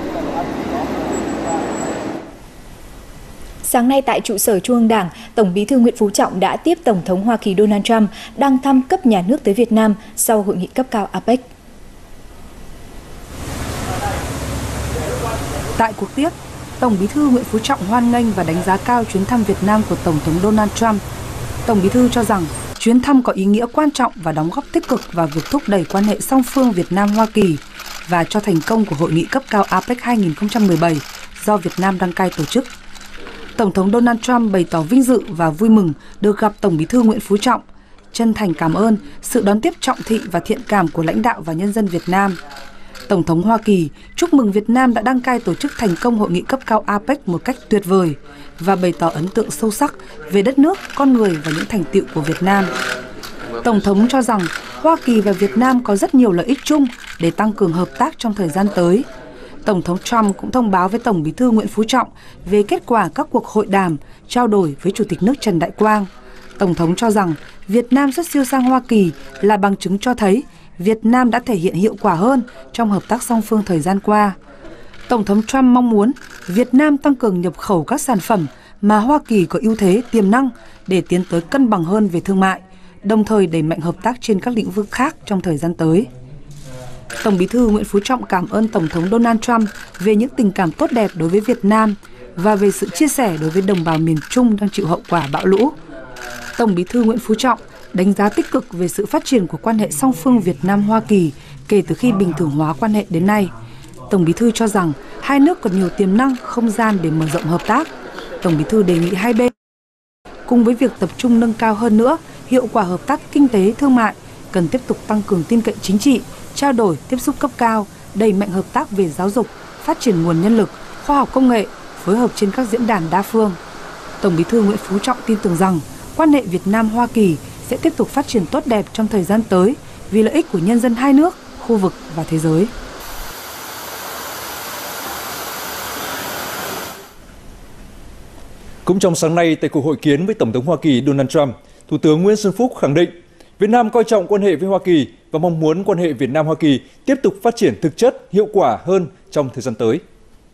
Sáng nay tại trụ sở Trung ương Đảng, Tổng Bí thư Nguyễn Phú Trọng đã tiếp Tổng thống Hoa Kỳ Donald Trump đang thăm cấp nhà nước tới Việt Nam sau hội nghị cấp cao a pếch.
Tại cuộc tiếp, Tổng Bí thư Nguyễn Phú Trọng hoan nghênh và đánh giá cao chuyến thăm Việt Nam của Tổng thống Donald Trump. Tổng Bí thư cho rằng chuyến thăm có ý nghĩa quan trọng và đóng góp tích cực vào việc thúc đẩy quan hệ song phương Việt Nam-Hoa Kỳ và cho thành công của hội nghị cấp cao a pếch hai nghìn không trăm mười bảy do Việt Nam đăng cai tổ chức. Tổng thống Donald Trump bày tỏ vinh dự và vui mừng được gặp Tổng Bí thư Nguyễn Phú Trọng, chân thành cảm ơn sự đón tiếp trọng thị và thiện cảm của lãnh đạo và nhân dân Việt Nam. Tổng thống Hoa Kỳ chúc mừng Việt Nam đã đăng cai tổ chức thành công hội nghị cấp cao a pếch một cách tuyệt vời và bày tỏ ấn tượng sâu sắc về đất nước, con người và những thành tựu của Việt Nam. Tổng thống cho rằng Hoa Kỳ và Việt Nam có rất nhiều lợi ích chung để tăng cường hợp tác trong thời gian tới. Tổng thống Trump cũng thông báo với Tổng Bí thư Nguyễn Phú Trọng về kết quả các cuộc hội đàm, trao đổi với Chủ tịch nước Trần Đại Quang. Tổng thống cho rằng Việt Nam xuất siêu sang Hoa Kỳ là bằng chứng cho thấy Việt Nam đã thể hiện hiệu quả hơn trong hợp tác song phương thời gian qua. Tổng thống Trump mong muốn Việt Nam tăng cường nhập khẩu các sản phẩm mà Hoa Kỳ có ưu thế tiềm năng để tiến tới cân bằng hơn về thương mại, đồng thời đẩy mạnh hợp tác trên các lĩnh vực khác trong thời gian tới. Tổng Bí thư Nguyễn Phú Trọng cảm ơn Tổng thống Donald Trump về những tình cảm tốt đẹp đối với Việt Nam và về sự chia sẻ đối với đồng bào miền Trung đang chịu hậu quả bão lũ. Tổng Bí thư Nguyễn Phú Trọng đánh giá tích cực về sự phát triển của quan hệ song phương Việt Nam-Hoa Kỳ kể từ khi bình thường hóa quan hệ đến nay. Tổng Bí thư cho rằng hai nước còn nhiều tiềm năng, không gian để mở rộng hợp tác. Tổng Bí thư đề nghị hai bên, cùng với việc tập trung nâng cao hơn nữa hiệu quả hợp tác kinh tế, thương mại, cần tiếp tục tăng cường tin cậy chính trị, trao đổi, tiếp xúc cấp cao, đẩy mạnh hợp tác về giáo dục, phát triển nguồn nhân lực, khoa học công nghệ, phối hợp trên các diễn đàn đa phương. Tổng Bí thư Nguyễn Phú Trọng tin tưởng rằng quan hệ Việt Nam-Hoa Kỳ sẽ tiếp tục phát triển tốt đẹp trong thời gian tới vì lợi ích của nhân dân hai nước, khu vực và thế giới.
Cũng trong sáng nay, tại cuộc hội kiến với Tổng thống Hoa Kỳ Donald Trump, Thủ tướng Nguyễn Xuân Phúc khẳng định Việt Nam coi trọng quan hệ với Hoa Kỳ và mong muốn quan hệ Việt Nam-Hoa Kỳ tiếp tục phát triển thực chất, hiệu quả hơn trong thời gian tới.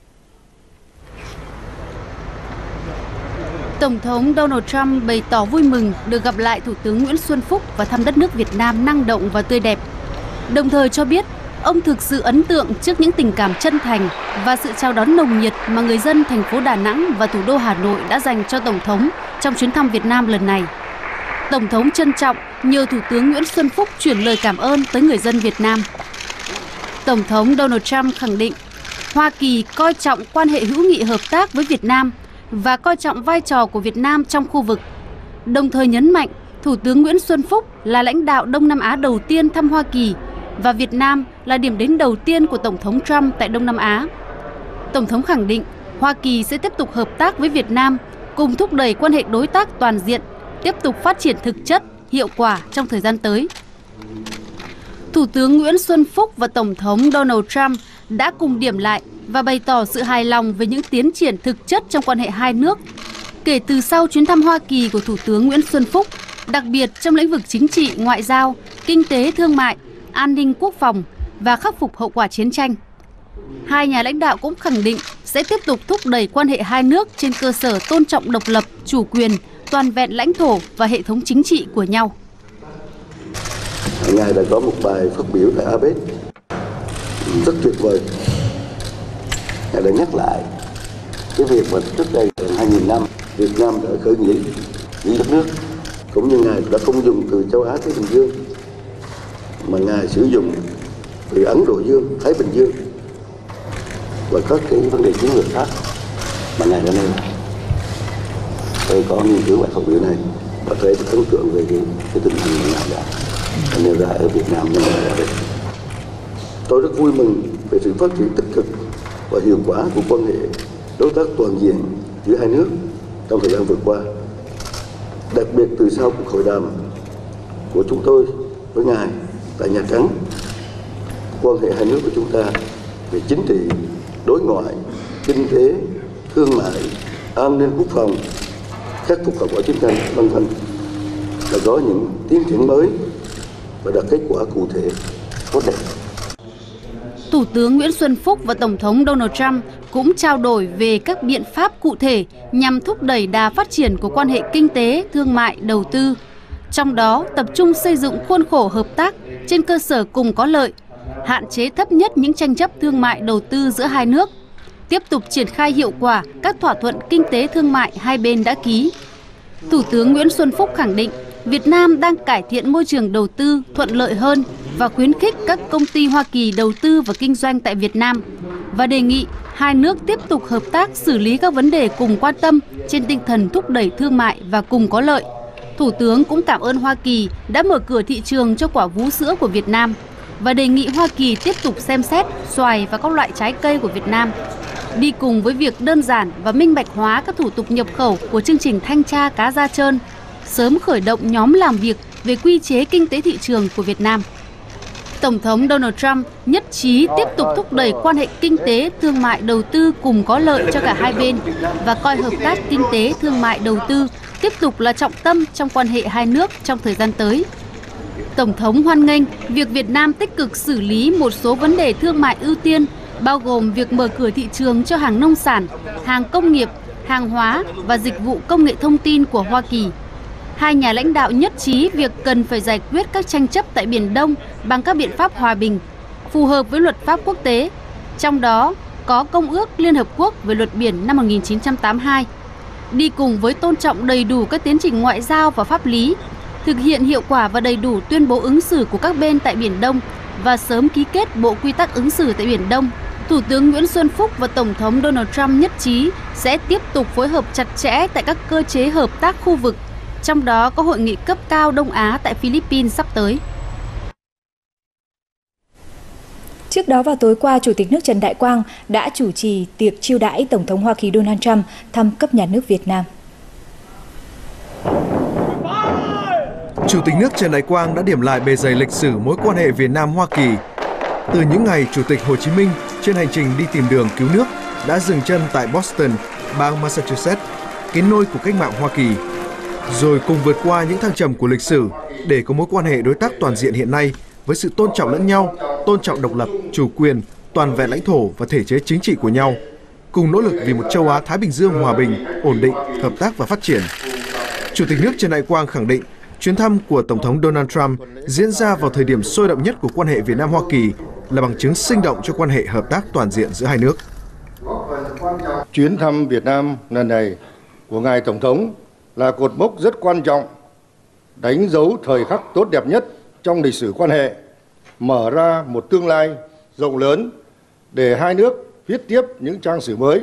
Tổng thống Donald Trump bày tỏ vui mừng được gặp lại Thủ tướng Nguyễn Xuân Phúc và thăm đất nước Việt Nam năng động và tươi đẹp. Đồng thời cho biết, ông thực sự ấn tượng trước những tình cảm chân thành và sự chào đón nồng nhiệt mà người dân thành phố Đà Nẵng và thủ đô Hà Nội đã dành cho Tổng thống trong chuyến thăm Việt Nam lần này. Tổng thống trân trọng nhờ Thủ tướng Nguyễn Xuân Phúc chuyển lời cảm ơn tới người dân Việt Nam. Tổng thống Donald Trump khẳng định Hoa Kỳ coi trọng quan hệ hữu nghị hợp tác với Việt Nam và coi trọng vai trò của Việt Nam trong khu vực. Đồng thời nhấn mạnh Thủ tướng Nguyễn Xuân Phúc là lãnh đạo Đông Nam Á đầu tiên thăm Hoa Kỳ và Việt Nam là điểm đến đầu tiên của Tổng thống Trump tại Đông Nam Á. Tổng thống khẳng định Hoa Kỳ sẽ tiếp tục hợp tác với Việt Nam, cùng thúc đẩy quan hệ đối tác toàn diện, tiếp tục phát triển thực chất, hiệu quả trong thời gian tới. Thủ tướng Nguyễn Xuân Phúc và Tổng thống Donald Trump đã cùng điểm lại và bày tỏ sự hài lòng về những tiến triển thực chất trong quan hệ hai nước kể từ sau chuyến thăm Hoa Kỳ của Thủ tướng Nguyễn Xuân Phúc, đặc biệt trong lĩnh vực chính trị, ngoại giao, kinh tế, thương mại an ninh quốc phòng và khắc phục hậu quả chiến tranh. Hai nhà lãnh đạo cũng khẳng định sẽ tiếp tục thúc đẩy quan hệ hai nước trên cơ sở tôn trọng độc lập, chủ quyền, toàn vẹn lãnh thổ và hệ thống chính trị của nhau.
Ngài đã có một bài phát biểu tại a pếch rất tuyệt vời. Ngài đã nhắc lại cái việc mà trước đây gần hai nghìn năm Việt Nam đã khởi nghĩa những đất nước, cũng như Ngài đã không dùng từ châu Á Thái Bình Dương mà Ngài sử dụng từ Ấn Độ Dương, Thái Bình Dương và các cái vấn đề chiến lược khác mà Ngài đã nêu. Tôi có nghiên cứu bài phát biểu này và tôi rất ấn tượng về cái, cái tinh thần mà Ngài đã nêu ra ở Việt Nam. Tôi rất vui mừng về sự phát triển tích cực và hiệu quả của quan hệ đối tác toàn diện giữa hai nước trong thời gian vừa qua. Đặc biệt từ sau cuộc hội đàm của chúng tôi với Ngài tại Nhà Trắng, quan hệ hai nước của chúng ta về chính trị, đối ngoại, kinh tế, thương mại, an ninh quốc phòng, khắc phục hậu quả chiến tranh, vân vân đã có những tiến triển mới và đạt kết quả cụ thể tốt đẹp.
Thủ tướng Nguyễn Xuân Phúc và Tổng thống Donald Trump cũng trao đổi về các biện pháp cụ thể nhằm thúc đẩy đà phát triển của quan hệ kinh tế, thương mại, đầu tư. Trong đó tập trung xây dựng khuôn khổ hợp tác trên cơ sở cùng có lợi, hạn chế thấp nhất những tranh chấp thương mại đầu tư giữa hai nước, tiếp tục triển khai hiệu quả các thỏa thuận kinh tế thương mại hai bên đã ký. Thủ tướng Nguyễn Xuân Phúc khẳng định Việt Nam đang cải thiện môi trường đầu tư thuận lợi hơn và khuyến khích các công ty Hoa Kỳ đầu tư và kinh doanh tại Việt Nam và đề nghị hai nước tiếp tục hợp tác xử lý các vấn đề cùng quan tâm trên tinh thần thúc đẩy thương mại và cùng có lợi. Thủ tướng cũng cảm ơn Hoa Kỳ đã mở cửa thị trường cho quả vú sữa của Việt Nam và đề nghị Hoa Kỳ tiếp tục xem xét xoài và các loại trái cây của Việt Nam. Đi cùng với việc đơn giản và minh bạch hóa các thủ tục nhập khẩu của chương trình thanh tra cá da trơn, sớm khởi động nhóm làm việc về quy chế kinh tế thị trường của Việt Nam. Tổng thống Donald Trump nhất trí tiếp tục thúc đẩy quan hệ kinh tế, thương mại, đầu tư cùng có lợi cho cả hai bên và coi hợp tác kinh tế, thương mại, đầu tư tiếp tục là trọng tâm trong quan hệ hai nước trong thời gian tới. Tổng thống hoan nghênh việc Việt Nam tích cực xử lý một số vấn đề thương mại ưu tiên, bao gồm việc mở cửa thị trường cho hàng nông sản, hàng công nghiệp, hàng hóa và dịch vụ công nghệ thông tin của Hoa Kỳ. Hai nhà lãnh đạo nhất trí việc cần phải giải quyết các tranh chấp tại Biển Đông bằng các biện pháp hòa bình, phù hợp với luật pháp quốc tế, trong đó có Công ước Liên Hợp Quốc về luật biển năm một nghìn chín trăm tám mươi hai, đi cùng với tôn trọng đầy đủ các tiến trình ngoại giao và pháp lý, thực hiện hiệu quả và đầy đủ tuyên bố ứng xử của các bên tại Biển Đông và sớm ký kết Bộ Quy tắc ứng xử tại Biển Đông. Thủ tướng Nguyễn Xuân Phúc và Tổng thống Donald Trump nhất trí sẽ tiếp tục phối hợp chặt chẽ tại các cơ chế hợp tác khu vực, trong đó có hội nghị cấp cao Đông Á tại Philippines sắp tới.
Trước đó vào tối qua, Chủ tịch nước Trần Đại Quang đã chủ trì tiệc chiêu đãi Tổng thống Hoa Kỳ Donald Trump thăm cấp nhà nước Việt Nam.
Chủ tịch nước Trần Đại Quang đã điểm lại bề dày lịch sử mối quan hệ Việt Nam-Hoa Kỳ. Từ những ngày Chủ tịch Hồ Chí Minh trên hành trình đi tìm đường cứu nước đã dừng chân tại Boston, bang Massachusetts, cái nôi của cách mạng Hoa Kỳ, rồi cùng vượt qua những thăng trầm của lịch sử để có mối quan hệ đối tác toàn diện hiện nay với sự tôn trọng lẫn nhau, tôn trọng độc lập, chủ quyền, toàn vẹn lãnh thổ và thể chế chính trị của nhau, cùng nỗ lực vì một châu Á Thái Bình Dương hòa bình, ổn định, hợp tác và phát triển. Chủ tịch nước Trần Đại Quang khẳng định chuyến thăm của Tổng thống Donald Trump diễn ra vào thời điểm sôi động nhất của quan hệ Việt Nam-Hoa Kỳ là bằng chứng sinh động cho quan hệ hợp tác toàn diện giữa hai nước.
Chuyến thăm Việt Nam lần này của Ngài Tổng thống là cột mốc rất quan trọng, đánh dấu thời khắc tốt đẹp nhất trong lịch sử quan hệ, mở ra một tương lai rộng lớn để hai nước viết tiếp những trang sử mới.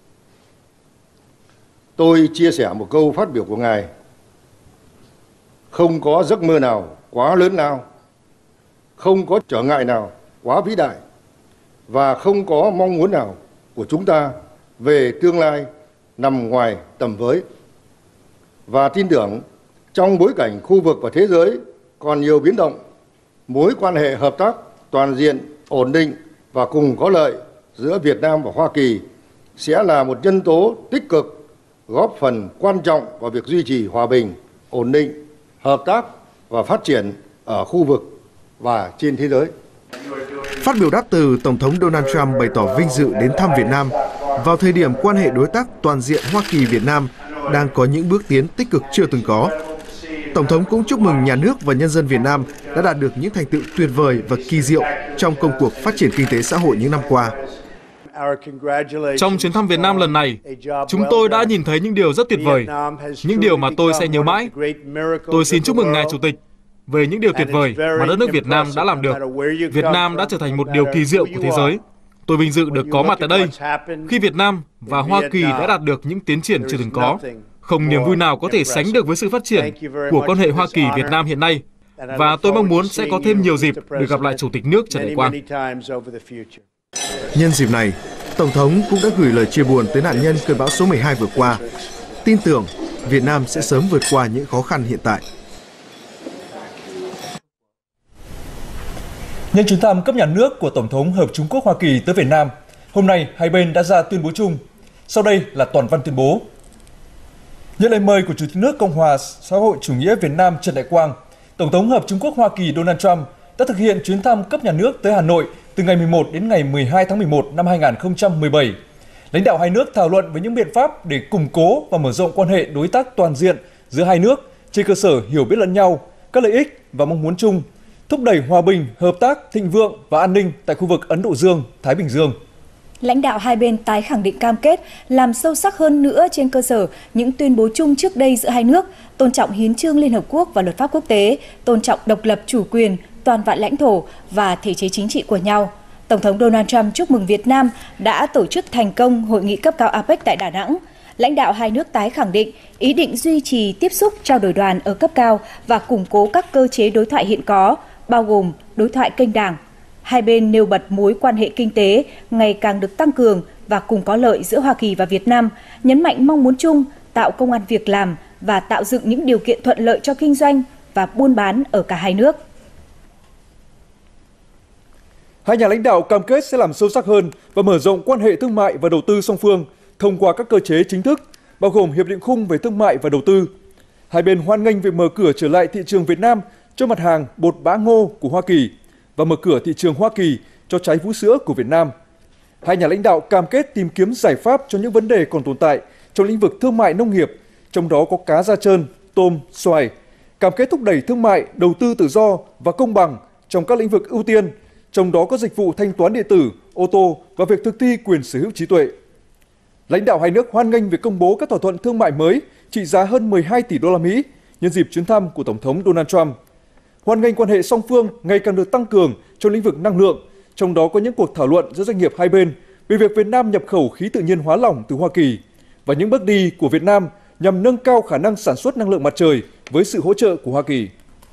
Tôi chia sẻ một câu phát biểu của Ngài: không có giấc mơ nào quá lớn lao, không có trở ngại nào quá vĩ đại, và không có mong muốn nào của chúng ta về tương lai nằm ngoài tầm với. Và tin tưởng trong bối cảnh khu vực và thế giới còn nhiều biến động, mối quan hệ hợp tác toàn diện, ổn định và cùng có lợi giữa Việt Nam và Hoa Kỳ sẽ là một nhân tố tích cực góp phần quan trọng vào việc duy trì hòa bình, ổn định, hợp tác và phát triển ở khu vực và trên thế giới.
Phát biểu đáp từ, Tổng thống Donald Trump bày tỏ vinh dự đến thăm Việt Nam vào thời điểm quan hệ đối tác toàn diện Hoa Kỳ-Việt Nam đang có những bước tiến tích cực chưa từng có. Tổng thống cũng chúc mừng nhà nước và nhân dân Việt Nam đã đạt được những thành tựu tuyệt vời và kỳ diệu trong công cuộc phát triển kinh tế xã hội những năm qua.
Trong chuyến thăm Việt Nam lần này, chúng tôi đã nhìn thấy những điều rất tuyệt vời, những điều mà tôi sẽ nhớ mãi. Tôi xin chúc mừng Ngài Chủ tịch về những điều tuyệt vời mà đất nước Việt Nam đã làm được. Việt Nam đã trở thành một điều kỳ diệu của thế giới. Tôi vinh dự được có mặt tại đây khi Việt Nam và Hoa Kỳ đã đạt được những tiến triển chưa từng có. Không niềm vui nào có thể sánh được với sự phát triển của quan hệ Hoa Kỳ-Việt Nam hiện nay. Và tôi mong muốn sẽ có thêm nhiều dịp được gặp lại Chủ tịch nước Trần Đại Quang.
Nhân dịp này, Tổng thống cũng đã gửi lời chia buồn tới nạn nhân cơn bão số mười hai vừa qua. Tin tưởng Việt Nam sẽ sớm vượt qua những khó khăn hiện tại.
Nhân chuyến thăm cấp nhà nước của Tổng thống Hợp Trung Quốc Hoa Kỳ tới Việt Nam, hôm nay hai bên đã ra tuyên bố chung. Sau đây là toàn văn tuyên bố. Nhận lời mời của Chủ tịch nước Cộng hòa xã hội chủ nghĩa Việt Nam Trần Đại Quang, Tổng thống Hợp Trung Quốc Hoa Kỳ Donald Trump đã thực hiện chuyến thăm cấp nhà nước tới Hà Nội từ ngày mười một đến ngày mười hai tháng mười một năm hai nghìn không trăm mười bảy. Lãnh đạo hai nước thảo luận về những biện pháp để củng cố và mở rộng quan hệ đối tác toàn diện giữa hai nước trên cơ sở hiểu biết lẫn nhau, các lợi ích và mong muốn chung, thúc đẩy hòa bình, hợp tác, thịnh vượng và an ninh tại khu vực Ấn Độ Dương, Thái Bình Dương.
Lãnh đạo hai bên tái khẳng định cam kết làm sâu sắc hơn nữa trên cơ sở những tuyên bố chung trước đây giữa hai nước, tôn trọng hiến chương Liên Hợp Quốc và luật pháp quốc tế, tôn trọng độc lập chủ quyền, toàn vẹn lãnh thổ và thể chế chính trị của nhau. Tổng thống Donald Trump chúc mừng Việt Nam đã tổ chức thành công hội nghị cấp cao a pếch tại Đà Nẵng. Lãnh đạo hai nước tái khẳng định ý định duy trì tiếp xúc trao đổi đoàn ở cấp cao và củng cố các cơ chế đối thoại hiện có, bao gồm đối thoại kênh đảng. Hai bên nêu bật mối quan hệ kinh tế ngày càng được tăng cường và cùng có lợi giữa Hoa Kỳ và Việt Nam, nhấn mạnh mong muốn chung tạo công ăn việc làm và tạo dựng những điều kiện thuận lợi cho kinh doanh và buôn bán ở cả hai nước.
Hai nhà lãnh đạo cam kết sẽ làm sâu sắc hơn và mở rộng quan hệ thương mại và đầu tư song phương thông qua các cơ chế chính thức, bao gồm Hiệp định khung về thương mại và đầu tư. Hai bên hoan nghênh việc mở cửa trở lại thị trường Việt Nam cho mặt hàng bột bã ngô của Hoa Kỳ và mở cửa thị trường Hoa Kỳ cho trái vú sữa của Việt Nam. Hai nhà lãnh đạo cam kết tìm kiếm giải pháp cho những vấn đề còn tồn tại trong lĩnh vực thương mại nông nghiệp, trong đó có cá da trơn, tôm, xoài, cam kết thúc đẩy thương mại, đầu tư tự do và công bằng trong các lĩnh vực ưu tiên, trong đó có dịch vụ thanh toán điện tử, ô tô và việc thực thi quyền sở hữu trí tuệ. Lãnh đạo hai nước hoan nghênh việc công bố các thỏa thuận thương mại mới trị giá hơn mười hai tỷ đô la Mỹ nhân dịp chuyến thăm của Tổng thống Donald Trump. Hoan nghênh quan hệ song phương ngày càng được tăng cường trong lĩnh vực năng lượng, trong đó có những cuộc thảo luận giữa doanh nghiệp hai bên về việc Việt Nam nhập khẩu khí tự nhiên hóa lỏng từ Hoa Kỳ và những bước đi của Việt Nam nhằm nâng cao khả năng sản xuất năng lượng mặt trời với sự hỗ trợ của Hoa Kỳ.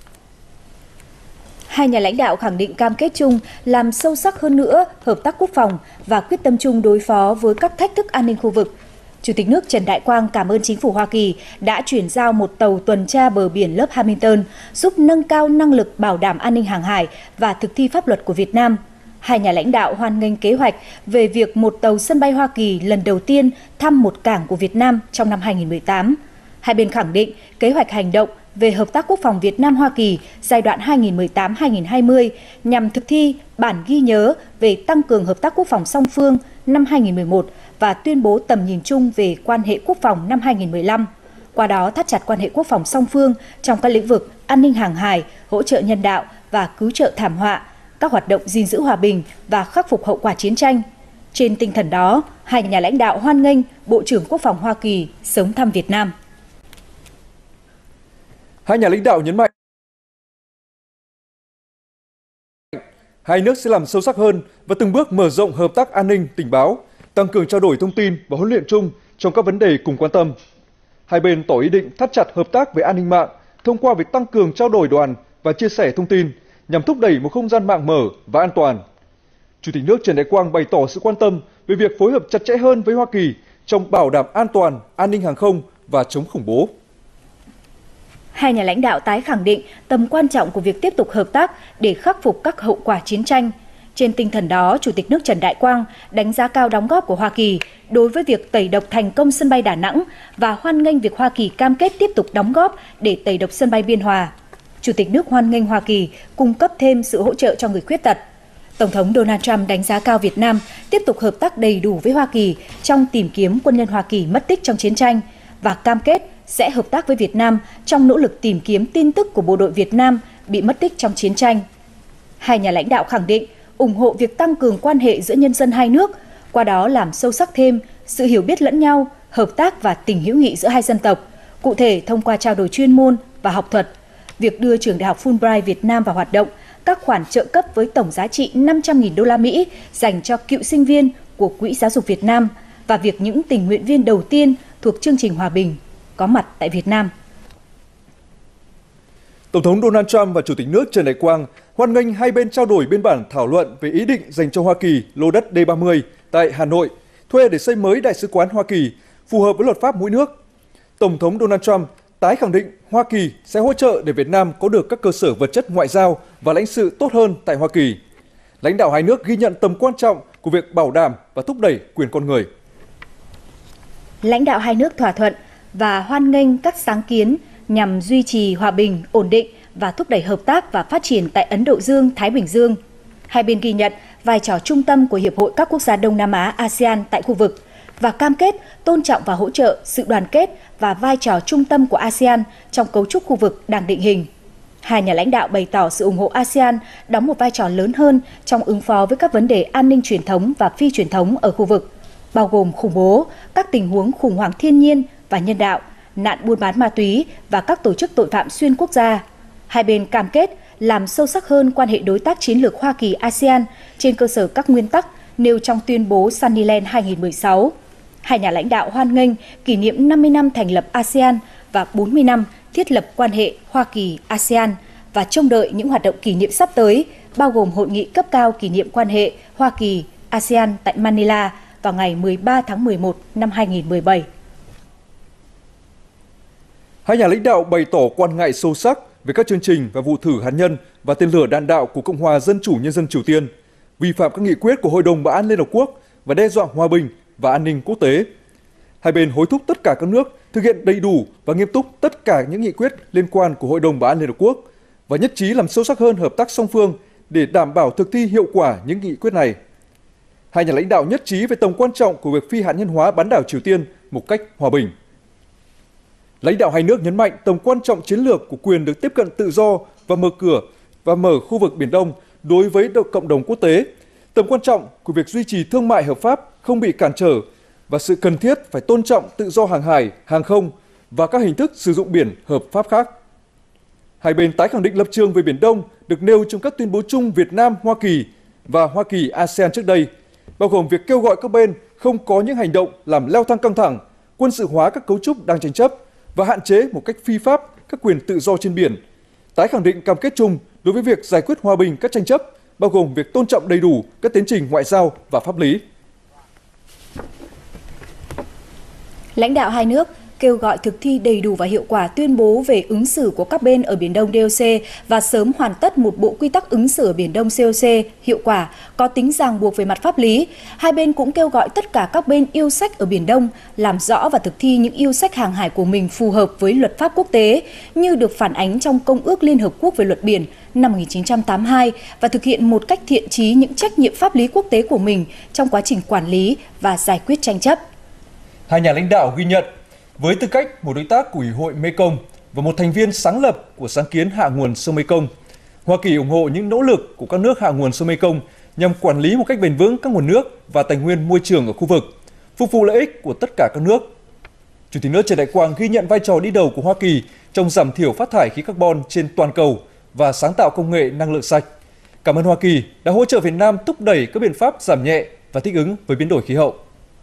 Hai nhà lãnh đạo khẳng định cam kết chung làm sâu sắc hơn nữa hợp tác quốc phòng và quyết tâm chung đối phó với các thách thức an ninh khu vực. Chủ tịch nước Trần Đại Quang cảm ơn chính phủ Hoa Kỳ đã chuyển giao một tàu tuần tra bờ biển lớp Hamilton giúp nâng cao năng lực bảo đảm an ninh hàng hải và thực thi pháp luật của Việt Nam. Hai nhà lãnh đạo hoan nghênh kế hoạch về việc một tàu sân bay Hoa Kỳ lần đầu tiên thăm một cảng của Việt Nam trong năm hai nghìn không trăm mười tám. Hai bên khẳng định kế hoạch hành động về hợp tác quốc phòng Việt Nam-Hoa Kỳ giai đoạn hai nghìn không trăm mười tám đến hai nghìn không trăm hai mươi nhằm thực thi bản ghi nhớ về tăng cường hợp tác quốc phòng song phương năm hai nghìn không trăm mười một và tuyên bố tầm nhìn chung về quan hệ quốc phòng năm hai nghìn không trăm mười lăm. Qua đó thắt chặt quan hệ quốc phòng song phương trong các lĩnh vực an ninh hàng hải, hỗ trợ nhân đạo và cứu trợ thảm họa, các hoạt động gìn giữ hòa bình và khắc phục hậu quả chiến tranh. Trên tinh thần đó, hai nhà lãnh đạo hoan nghênh Bộ trưởng Quốc phòng Hoa Kỳ sớm thăm Việt Nam.
Hai nhà lãnh đạo nhấn mạnh hai nước sẽ làm sâu sắc hơn và từng bước mở rộng hợp tác an ninh, tình báo, tăng cường trao đổi thông tin và huấn luyện chung trong các vấn đề cùng quan tâm. Hai bên tỏ ý định thắt chặt hợp tác về an ninh mạng thông qua việc tăng cường trao đổi đoàn và chia sẻ thông tin nhằm thúc đẩy một không gian mạng mở và an toàn. Chủ tịch nước Trần Đại Quang bày tỏ sự quan tâm về việc phối hợp chặt chẽ hơn với Hoa Kỳ trong bảo đảm an toàn, an ninh hàng không và chống khủng bố.
Hai nhà lãnh đạo tái khẳng định tầm quan trọng của việc tiếp tục hợp tác để khắc phục các hậu quả chiến tranh. Trên tinh thần đó, Chủ tịch nước Trần Đại Quang đánh giá cao đóng góp của Hoa Kỳ đối với việc tẩy độc thành công sân bay Đà Nẵng và hoan nghênh việc Hoa Kỳ cam kết tiếp tục đóng góp để tẩy độc sân bay Biên Hòa. Chủ tịch nước hoan nghênh Hoa Kỳ cung cấp thêm sự hỗ trợ cho người khuyết tật. Tổng thống Donald Trump đánh giá cao Việt Nam tiếp tục hợp tác đầy đủ với Hoa Kỳ trong tìm kiếm quân nhân Hoa Kỳ mất tích trong chiến tranh và cam kết sẽ hợp tác với Việt Nam trong nỗ lực tìm kiếm tin tức của bộ đội Việt Nam bị mất tích trong chiến tranh. Hai nhà lãnh đạo khẳng định ủng hộ việc tăng cường quan hệ giữa nhân dân hai nước, qua đó làm sâu sắc thêm sự hiểu biết lẫn nhau, hợp tác và tình hữu nghị giữa hai dân tộc, cụ thể thông qua trao đổi chuyên môn và học thuật, việc đưa trường đại học Fulbright Việt Nam vào hoạt động, các khoản trợ cấp với tổng giá trị năm trăm nghìn đô la Mỹ dành cho cựu sinh viên của Quỹ Giáo dục Việt Nam và việc những tình nguyện viên đầu tiên thuộc chương trình Hòa bình có mặt tại Việt Nam.
Tổng thống Donald Trump và Chủ tịch nước Trần Đại Quang hoan nghênh hai bên trao đổi biên bản thảo luận về ý định dành cho Hoa Kỳ lô đất D ba mươi tại Hà Nội, thuê để xây mới Đại sứ quán Hoa Kỳ, phù hợp với luật pháp mỗi nước. Tổng thống Donald Trump tái khẳng định Hoa Kỳ sẽ hỗ trợ để Việt Nam có được các cơ sở vật chất ngoại giao và lãnh sự tốt hơn tại Hoa Kỳ. Lãnh đạo hai nước ghi nhận tầm quan trọng của việc bảo đảm và thúc đẩy quyền con người.
Lãnh đạo hai nước thỏa thuận và hoan nghênh các sáng kiến nhằm duy trì hòa bình, ổn định và thúc đẩy hợp tác và phát triển tại Ấn Độ Dương, Thái Bình Dương. Hai bên ghi nhận vai trò trung tâm của Hiệp hội các quốc gia Đông Nam Á a sê an tại khu vực và cam kết tôn trọng và hỗ trợ sự đoàn kết và vai trò trung tâm của a sê an trong cấu trúc khu vực đang định hình. Hai nhà lãnh đạo bày tỏ sự ủng hộ a sê an đóng một vai trò lớn hơn trong ứng phó với các vấn đề an ninh truyền thống và phi truyền thống ở khu vực, bao gồm khủng bố, các tình huống khủng hoảng thiên nhiên và nhân đạo, nạn buôn bán ma túy và các tổ chức tội phạm xuyên quốc gia. Hai bên cam kết làm sâu sắc hơn quan hệ đối tác chiến lược Hoa Kỳ a sê an trên cơ sở các nguyên tắc nêu trong tuyên bố Sunnyland hai nghìn không trăm mười sáu. Hai nhà lãnh đạo hoan nghênh kỷ niệm năm mươi năm thành lập a sê an và bốn mươi năm thiết lập quan hệ Hoa Kỳ a sê an và trông đợi những hoạt động kỷ niệm sắp tới, bao gồm hội nghị cấp cao kỷ niệm quan hệ Hoa Kỳ a sê an tại Manila vào ngày mười ba tháng mười một năm hai nghìn không trăm mười bảy.
Hai nhà lãnh đạo bày tỏ quan ngại sâu sắc về các chương trình và vụ thử hạt nhân và tên lửa đạn đạo của Cộng hòa Dân chủ Nhân dân Triều Tiên, vi phạm các nghị quyết của Hội đồng Bảo an Liên Hợp Quốc và đe dọa hòa bình và an ninh quốc tế. Hai bên hối thúc tất cả các nước thực hiện đầy đủ và nghiêm túc tất cả những nghị quyết liên quan của Hội đồng Bảo an Liên Hợp Quốc và nhất trí làm sâu sắc hơn hợp tác song phương để đảm bảo thực thi hiệu quả những nghị quyết này. Hai nhà lãnh đạo nhất trí về tầm quan trọng của việc phi hạt nhân hóa bán đảo Triều Tiên một cách hòa bình. Lãnh đạo hai nước nhấn mạnh tầm quan trọng chiến lược của quyền được tiếp cận tự do và mở cửa và mở khu vực Biển Đông đối với cộng đồng quốc tế, tầm quan trọng của việc duy trì thương mại hợp pháp không bị cản trở và sự cần thiết phải tôn trọng tự do hàng hải, hàng không và các hình thức sử dụng biển hợp pháp khác. Hai bên tái khẳng định lập trường về Biển Đông được nêu trong các tuyên bố chung Việt Nam-Hoa Kỳ và Hoa Kỳ-a sê an trước đây, bao gồm việc kêu gọi các bên không có những hành động làm leo thang căng thẳng, quân sự hóa các cấu trúc đang tranh chấp và hạn chế một cách phi pháp các quyền tự do trên biển, tái khẳng định cam kết chung đối với việc giải quyết hòa bình các tranh chấp, bao gồm việc tôn trọng đầy đủ các tiến trình ngoại giao và pháp lý.
Lãnh đạo hai nước kêu gọi thực thi đầy đủ và hiệu quả tuyên bố về ứng xử của các bên ở Biển Đông đê ô xê và sớm hoàn tất một bộ quy tắc ứng xử ở Biển Đông xê ô xê hiệu quả, có tính ràng buộc về mặt pháp lý. Hai bên cũng kêu gọi tất cả các bên yêu sách ở Biển Đông làm rõ và thực thi những yêu sách hàng hải của mình phù hợp với luật pháp quốc tế như được phản ánh trong Công ước Liên Hợp Quốc về luật biển năm một nghìn chín trăm tám mươi hai và thực hiện một cách thiện chí những trách nhiệm pháp lý quốc tế của mình trong quá trình quản lý và giải quyết tranh chấp.
Hai nhà lãnh đạo ghi nhận với tư cách một đối tác của Ủy hội Mekong và một thành viên sáng lập của sáng kiến hạ nguồn sông Mekong, Hoa Kỳ ủng hộ những nỗ lực của các nước hạ nguồn sông Mekong nhằm quản lý một cách bền vững các nguồn nước và tài nguyên môi trường ở khu vực, phục vụ lợi ích của tất cả các nước. Chủ tịch nước Trần Đại Quang ghi nhận vai trò đi đầu của Hoa Kỳ trong giảm thiểu phát thải khí carbon trên toàn cầu và sáng tạo công nghệ năng lượng sạch. Cảm ơn Hoa Kỳ đã hỗ trợ Việt Nam thúc đẩy các biện pháp giảm nhẹ và thích ứng với biến đổi khí hậu.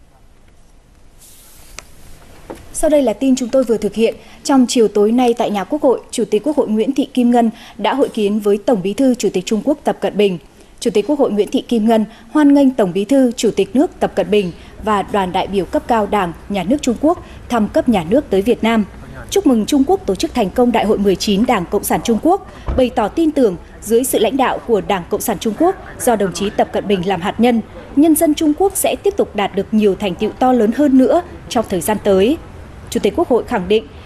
Sau đây là tin chúng tôi vừa thực hiện. Trong chiều tối nay tại nhà Quốc hội, Chủ tịch Quốc hội Nguyễn Thị Kim Ngân đã hội kiến với Tổng Bí thư Chủ tịch Trung Quốc Tập Cận Bình. Chủ tịch Quốc hội Nguyễn Thị Kim Ngân hoan nghênh Tổng Bí thư Chủ tịch nước Tập Cận Bình và đoàn đại biểu cấp cao Đảng, Nhà nước Trung Quốc thăm cấp nhà nước tới Việt Nam. Chúc mừng Trung Quốc tổ chức thành công Đại hội mười chín Đảng Cộng sản Trung Quốc, bày tỏ tin tưởng dưới sự lãnh đạo của Đảng Cộng sản Trung Quốc do đồng chí Tập Cận Bình làm hạt nhân, nhân dân Trung Quốc sẽ tiếp tục đạt được nhiều thành tựu to lớn hơn nữa trong thời gian tới. Chủ tịch Quốc hội khẳng định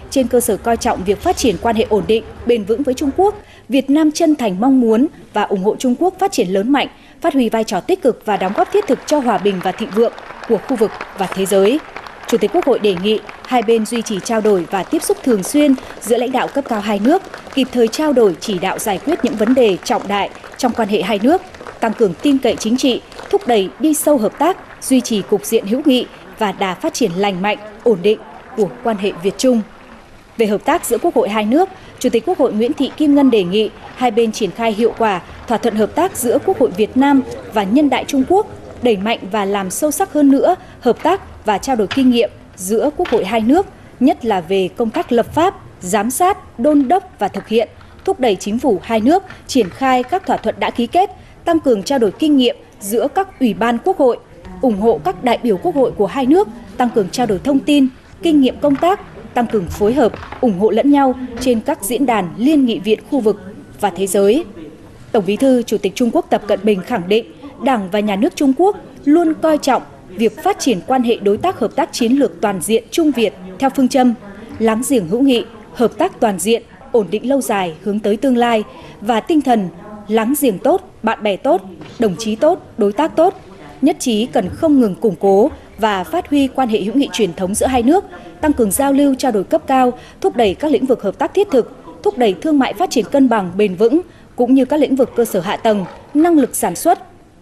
trên cơ sở coi trọng việc phát triển quan hệ ổn định, bền vững với Trung Quốc, Việt Nam chân thành mong muốn và ủng hộ Trung Quốc phát triển lớn mạnh, phát huy vai trò tích cực và đóng góp thiết thực cho hòa bình và thịnh vượng của khu vực và thế giới. Chủ tịch Quốc hội đề nghị hai bên duy trì trao đổi và tiếp xúc thường xuyên giữa lãnh đạo cấp cao hai nước, kịp thời trao đổi chỉ đạo giải quyết những vấn đề trọng đại trong quan hệ hai nước, tăng cường tin cậy chính trị, thúc đẩy đi sâu hợp tác, duy trì cục diện hữu nghị và đà phát triển lành mạnh, ổn định của quan hệ Việt-Trung. Về hợp tác giữa Quốc hội hai nước, Chủ tịch Quốc hội Nguyễn Thị Kim Ngân đề nghị hai bên triển khai hiệu quả thỏa thuận hợp tác giữa Quốc hội Việt Nam và Nhân đại Trung Quốc, đẩy mạnh và làm sâu sắc hơn nữa hợp tác và trao đổi kinh nghiệm giữa Quốc hội hai nước, nhất là về công tác lập pháp, giám sát, đôn đốc và thực hiện, thúc đẩy chính phủ hai nước triển khai các thỏa thuận đã ký kết, tăng cường trao đổi kinh nghiệm giữa các ủy ban Quốc hội, ủng hộ các đại biểu Quốc hội của hai nước, tăng cường trao đổi thông tin, kinh nghiệm công tác, tăng cường phối hợp, ủng hộ lẫn nhau trên các diễn đàn liên nghị viện khu vực và thế giới. Tổng Bí thư Chủ tịch Trung Quốc Tập Cận Bình khẳng định Đảng và Nhà nước Trung Quốc luôn coi trọng việc phát triển quan hệ đối tác hợp tác chiến lược toàn diện Trung Việt theo phương châm láng giềng hữu nghị, hợp tác toàn diện, ổn định lâu dài hướng tới tương lai và tinh thần láng giềng tốt, bạn bè tốt, đồng chí tốt, đối tác tốt, nhất trí cần không ngừng củng cố và phát huy quan hệ hữu nghị truyền thống giữa hai nước, tăng cường giao lưu trao đổi cấp cao, thúc đẩy các lĩnh vực hợp tác thiết thực, thúc đẩy thương mại phát triển cân bằng, bền vững, cũng như các lĩnh vực cơ sở hạ tầng, năng lực sản xuất,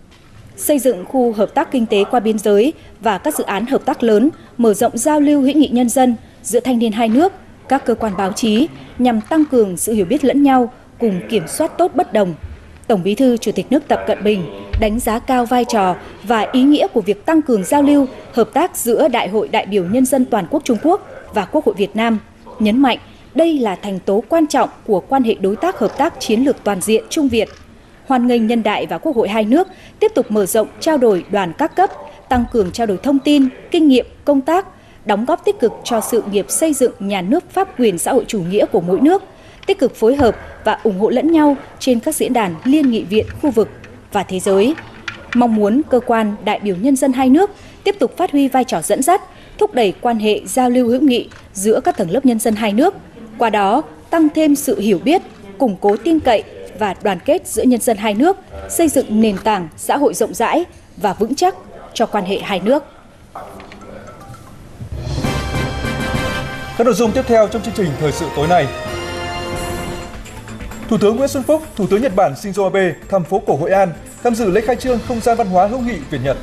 xây dựng khu hợp tác kinh tế qua biên giới và các dự án hợp tác lớn, mở rộng giao lưu hữu nghị nhân dân giữa thanh niên hai nước, các cơ quan báo chí nhằm tăng cường sự hiểu biết lẫn nhau, cùng kiểm soát tốt bất đồng. Tổng Bí thư Chủ tịch nước Tập Cận Bình đánh giá cao vai trò và ý nghĩa của việc tăng cường giao lưu, hợp tác giữa Đại hội đại biểu nhân dân toàn quốc Trung Quốc và Quốc hội Việt Nam, nhấn mạnh đây là thành tố quan trọng của quan hệ đối tác hợp tác chiến lược toàn diện Trung Việt. Hoan nghênh Nhân đại và Quốc hội hai nước tiếp tục mở rộng trao đổi đoàn các cấp, tăng cường trao đổi thông tin, kinh nghiệm, công tác, đóng góp tích cực cho sự nghiệp xây dựng nhà nước pháp quyền xã hội chủ nghĩa của mỗi nước, tích cực phối hợp và ủng hộ lẫn nhau trên các diễn đàn liên nghị viện khu vực và thế giới. Mong muốn cơ quan đại biểu nhân dân hai nước tiếp tục phát huy vai trò dẫn dắt, thúc đẩy quan hệ giao lưu hữu nghị giữa các tầng lớp nhân dân hai nước, qua đó tăng thêm sự hiểu biết, củng cố tin cậy và đoàn kết giữa nhân dân hai nước, xây dựng nền tảng xã hội rộng rãi và vững chắc cho quan hệ hai nước.
Các nội dung tiếp theo trong chương trình thời sự tối nay. Thủ tướng Nguyễn Xuân Phúc, Thủ tướng Nhật Bản Shinzo Abe thăm phố cổ Hội An, tham dự lễ khai trương không gian văn hóa hữu nghị Việt Nhật.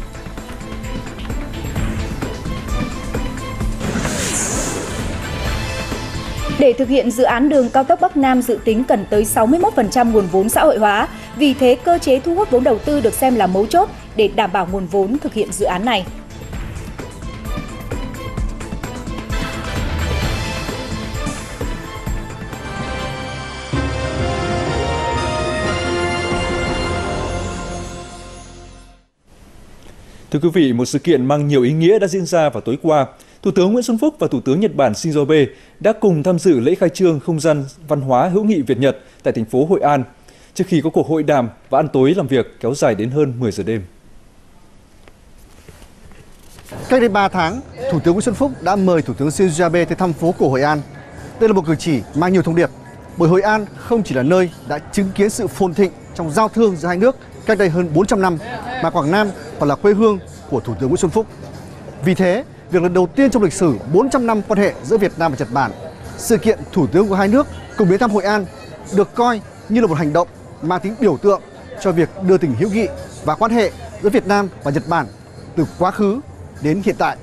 Để thực hiện dự án đường cao tốc Bắc Nam dự tính cần tới sáu mươi mốt phần trăm nguồn vốn xã hội hóa, vì thế cơ chế thu hút vốn đầu tư được xem là mấu chốt để đảm bảo nguồn vốn thực hiện dự án này.
Thưa quý vị, một sự kiện mang nhiều ý nghĩa đã diễn ra vào tối qua. Thủ tướng Nguyễn Xuân Phúc và Thủ tướng Nhật Bản Shinzo Abe đã cùng tham dự lễ khai trương không gian văn hóa hữu nghị Việt Nhật tại thành phố Hội An, trước khi có cuộc hội đàm và ăn tối làm việc kéo dài đến hơn mười giờ đêm.
Cách đây ba tháng, Thủ tướng Nguyễn Xuân Phúc đã mời Thủ tướng Shinzo Abe tới thăm phố cổ Hội An. Đây là một cử chỉ mang nhiều thông điệp, bởi Hội An không chỉ là nơi đã chứng kiến sự phồn thịnh trong giao thương giữa hai nước cách đây hơn bốn trăm năm, mà Quảng Nam còn là quê hương của Thủ tướng Nguyễn Xuân Phúc. Vì thế, việc lần đầu tiên trong lịch sử bốn trăm năm quan hệ giữa Việt Nam và Nhật Bản, sự kiện thủ tướng của hai nước cùng đến thăm Hội An được coi như là một hành động mang tính biểu tượng cho việc đưa tình hữu nghị và quan hệ giữa Việt Nam và Nhật Bản từ quá khứ đến hiện tại.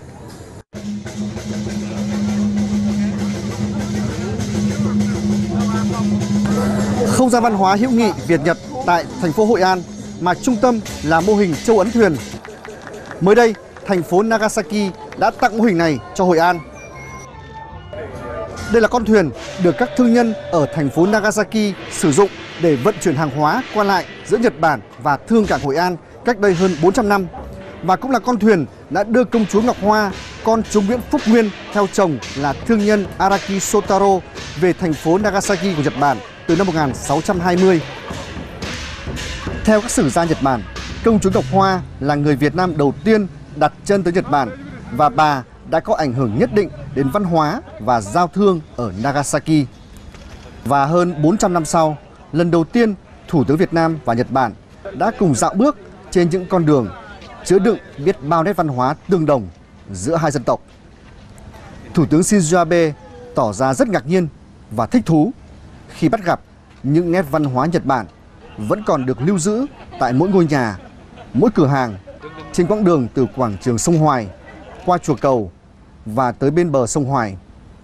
Không gian văn hóa hữu nghị Việt Nhật tại thành phố Hội An mà trung tâm là mô hình châu ấn thuyền. Mới đây, thành phố Nagasaki đã tặng mô hình này cho Hội An. Đây là con thuyền được các thương nhân ở thành phố Nagasaki sử dụng để vận chuyển hàng hóa qua lại giữa Nhật Bản và thương cảng Hội An cách đây hơn bốn trăm năm. Và cũng là con thuyền đã đưa công chúa Ngọc Hoa, con chúa Nguyễn Phúc Nguyên theo chồng là thương nhân Araki Sotaro về thành phố Nagasaki của Nhật Bản từ năm một nghìn sáu trăm hai mươi. Theo các sử gia Nhật Bản, công chúa Ngọc Hoa là người Việt Nam đầu tiên đặt chân tới Nhật Bản và bà đã có ảnh hưởng nhất định đến văn hóa và giao thương ở Nagasaki. Và hơn bốn trăm năm sau, lần đầu tiên Thủ tướng Việt Nam và Nhật Bản đã cùng dạo bước trên những con đường chứa đựng biết bao nét văn hóa tương đồng giữa hai dân tộc. Thủ tướng Shinzo Abe tỏ ra rất ngạc nhiên và thích thú khi bắt gặp những nét văn hóa Nhật Bản vẫn còn được lưu giữ tại mỗi ngôi nhà, mỗi cửa hàng, trên quãng đường từ quảng trường sông Hoài, qua chùa Cầu và tới bên bờ sông Hoài.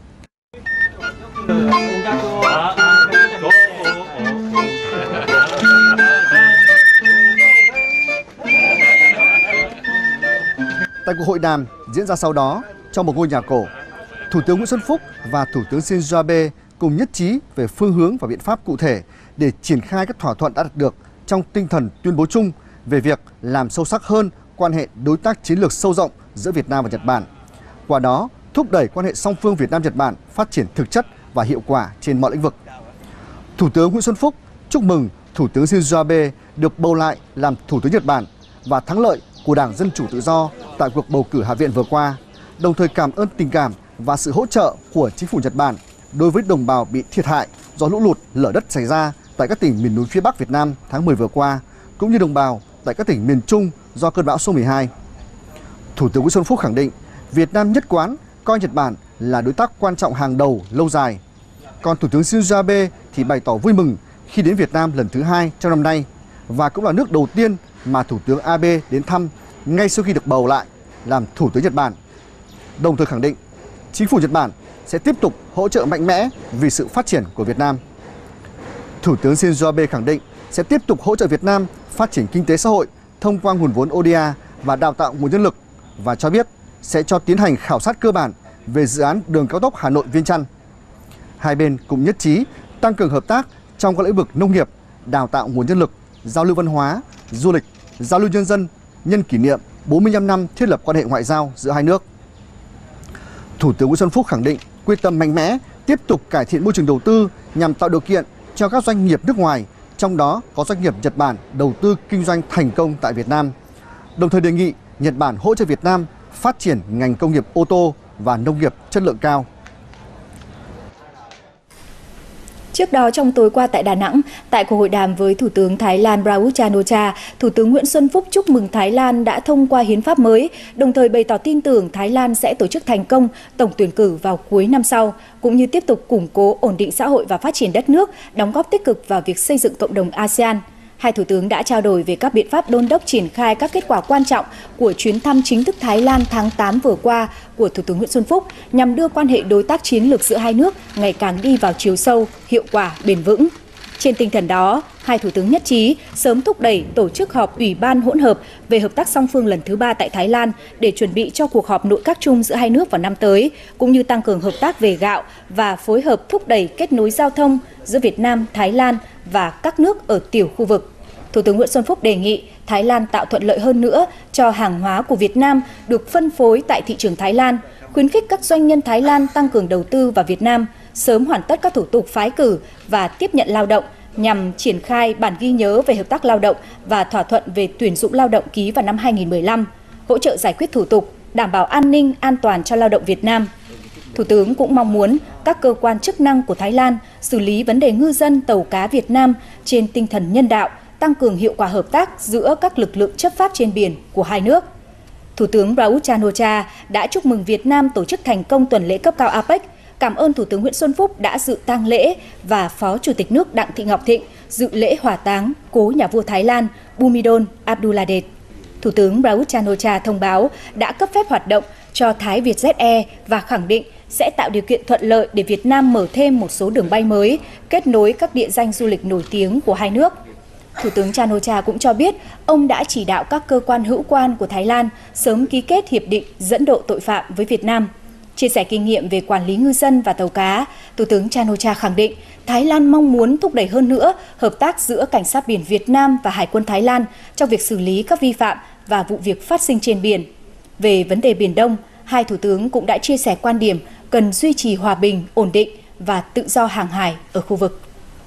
Tại cuộc hội đàm diễn ra sau đó trong một ngôi nhà cổ, Thủ tướng Nguyễn Xuân Phúc và Thủ tướng Shinzo Abe cùng nhất trí về phương hướng và biện pháp cụ thể để triển khai các thỏa thuận đã đạt được trong tinh thần tuyên bố chung về việc làm sâu sắc hơn quan hệ đối tác chiến lược sâu rộng giữa Việt Nam và Nhật Bản. Qua đó, thúc đẩy quan hệ song phương Việt Nam-Nhật Bản phát triển thực chất và hiệu quả trên mọi lĩnh vực. Thủ tướng Nguyễn Xuân Phúc chúc mừng Thủ tướng Shinzo Abe được bầu lại làm Thủ tướng Nhật Bản và thắng lợi của Đảng Dân Chủ Tự Do tại cuộc bầu cử Hạ viện vừa qua, đồng thời cảm ơn tình cảm và sự hỗ trợ của chính phủ Nhật Bản đối với đồng bào bị thiệt hại do lũ lụt, lở đất xảy ra tại các tỉnh miền núi phía Bắc Việt Nam tháng mười vừa qua, cũng như đồng bào tại các tỉnh miền Trung do cơn bão số mười hai. Thủ tướng Nguyễn Xuân Phúc khẳng định Việt Nam nhất quán coi Nhật Bản là đối tác quan trọng hàng đầu lâu dài. Còn Thủ tướng Shinzo Abe thì bày tỏ vui mừng khi đến Việt Nam lần thứ hai trong năm nay và cũng là nước đầu tiên mà Thủ tướng Abe đến thăm ngay sau khi được bầu lại làm Thủ tướng Nhật Bản. Đồng thời khẳng định chính phủ Nhật Bản sẽ tiếp tục hỗ trợ mạnh mẽ vì sự phát triển của Việt Nam. Thủ tướng Shinzo Abe khẳng định sẽ tiếp tục hỗ trợ Việt Nam phát triển kinh tế xã hội thông qua nguồn vốn o đê a và đào tạo nguồn nhân lực và cho biết sẽ cho tiến hành khảo sát cơ bản về dự án đường cao tốc Hà Nội - Viêng Chăn. Hai bên cũng nhất trí tăng cường hợp tác trong các lĩnh vực nông nghiệp, đào tạo nguồn nhân lực, giao lưu văn hóa, du lịch, giao lưu nhân dân nhân kỷ niệm bốn mươi lăm năm thiết lập quan hệ ngoại giao giữa hai nước. Thủ tướng Nguyễn Xuân Phúc khẳng định quyết tâm mạnh mẽ tiếp tục cải thiện môi trường đầu tư nhằm tạo điều kiện cho các doanh nghiệp nước ngoài, trong đó có doanh nghiệp Nhật Bản đầu tư kinh doanh thành công tại Việt Nam. Đồng thời đề nghị Nhật Bản hỗ trợ Việt Nam phát triển ngành công nghiệp ô tô và nông nghiệp chất lượng cao.
Trước đó, trong tối qua tại Đà Nẵng, tại cuộc hội đàm với Thủ tướng Thái Lan Prayut Chan-o-cha, Thủ tướng Nguyễn Xuân Phúc chúc mừng Thái Lan đã thông qua hiến pháp mới, đồng thời bày tỏ tin tưởng Thái Lan sẽ tổ chức thành công tổng tuyển cử vào cuối năm sau, cũng như tiếp tục củng cố ổn định xã hội và phát triển đất nước, đóng góp tích cực vào việc xây dựng cộng đồng a sê an. Hai thủ tướng đã trao đổi về các biện pháp đôn đốc triển khai các kết quả quan trọng của chuyến thăm chính thức Thái Lan tháng tám vừa qua của Thủ tướng Nguyễn Xuân Phúc nhằm đưa quan hệ đối tác chiến lược giữa hai nước ngày càng đi vào chiều sâu, hiệu quả, bền vững. Trên tinh thần đó, hai thủ tướng nhất trí sớm thúc đẩy tổ chức họp Ủy ban hỗn hợp về hợp tác song phương lần thứ ba tại Thái Lan để chuẩn bị cho cuộc họp nội các chung giữa hai nước vào năm tới, cũng như tăng cường hợp tác về gạo và phối hợp thúc đẩy kết nối giao thông giữa Việt Nam, Thái Lan và các nước ở tiểu khu vực. Thủ tướng Nguyễn Xuân Phúc đề nghị Thái Lan tạo thuận lợi hơn nữa cho hàng hóa của Việt Nam được phân phối tại thị trường Thái Lan, khuyến khích các doanh nhân Thái Lan tăng cường đầu tư vào Việt Nam, sớm hoàn tất các thủ tục phái cử và tiếp nhận lao động nhằm triển khai bản ghi nhớ về hợp tác lao động và thỏa thuận về tuyển dụng lao động ký vào năm hai nghìn không trăm mười lăm, hỗ trợ giải quyết thủ tục, đảm bảo an ninh, an toàn cho lao động Việt Nam. Thủ tướng cũng mong muốn các cơ quan chức năng của Thái Lan xử lý vấn đề ngư dân tàu cá Việt Nam trên tinh thần nhân đạo, tăng cường hiệu quả hợp tác giữa các lực lượng chấp pháp trên biển của hai nước. Thủ tướng Prayut Chan-o-cha đã chúc mừng Việt Nam tổ chức thành công tuần lễ cấp cao a pếch, cảm ơn Thủ tướng Nguyễn Xuân Phúc đã dự tang lễ và Phó Chủ tịch nước Đặng Thị Ngọc Thịnh dự lễ hỏa táng cố nhà vua Thái Lan Bhumibol Aduladej. Thủ tướng Prayut Chan-o-cha thông báo đã cấp phép hoạt động cho Thái Vietjet Air và khẳng định sẽ tạo điều kiện thuận lợi để Việt Nam mở thêm một số đường bay mới, kết nối các địa danh du lịch nổi tiếng của hai nước. Thủ tướng Chan-o-cha cũng cho biết ông đã chỉ đạo các cơ quan hữu quan của Thái Lan sớm ký kết hiệp định dẫn độ tội phạm với Việt Nam. Chia sẻ kinh nghiệm về quản lý ngư dân và tàu cá, Thủ tướng Chan-o-cha khẳng định Thái Lan mong muốn thúc đẩy hơn nữa hợp tác giữa Cảnh sát biển Việt Nam và Hải quân Thái Lan trong việc xử lý các vi phạm và vụ việc phát sinh trên biển. Về vấn đề Biển Đông, hai thủ tướng cũng đã chia sẻ quan điểm cần duy trì hòa bình, ổn định và tự do hàng hải ở khu vực.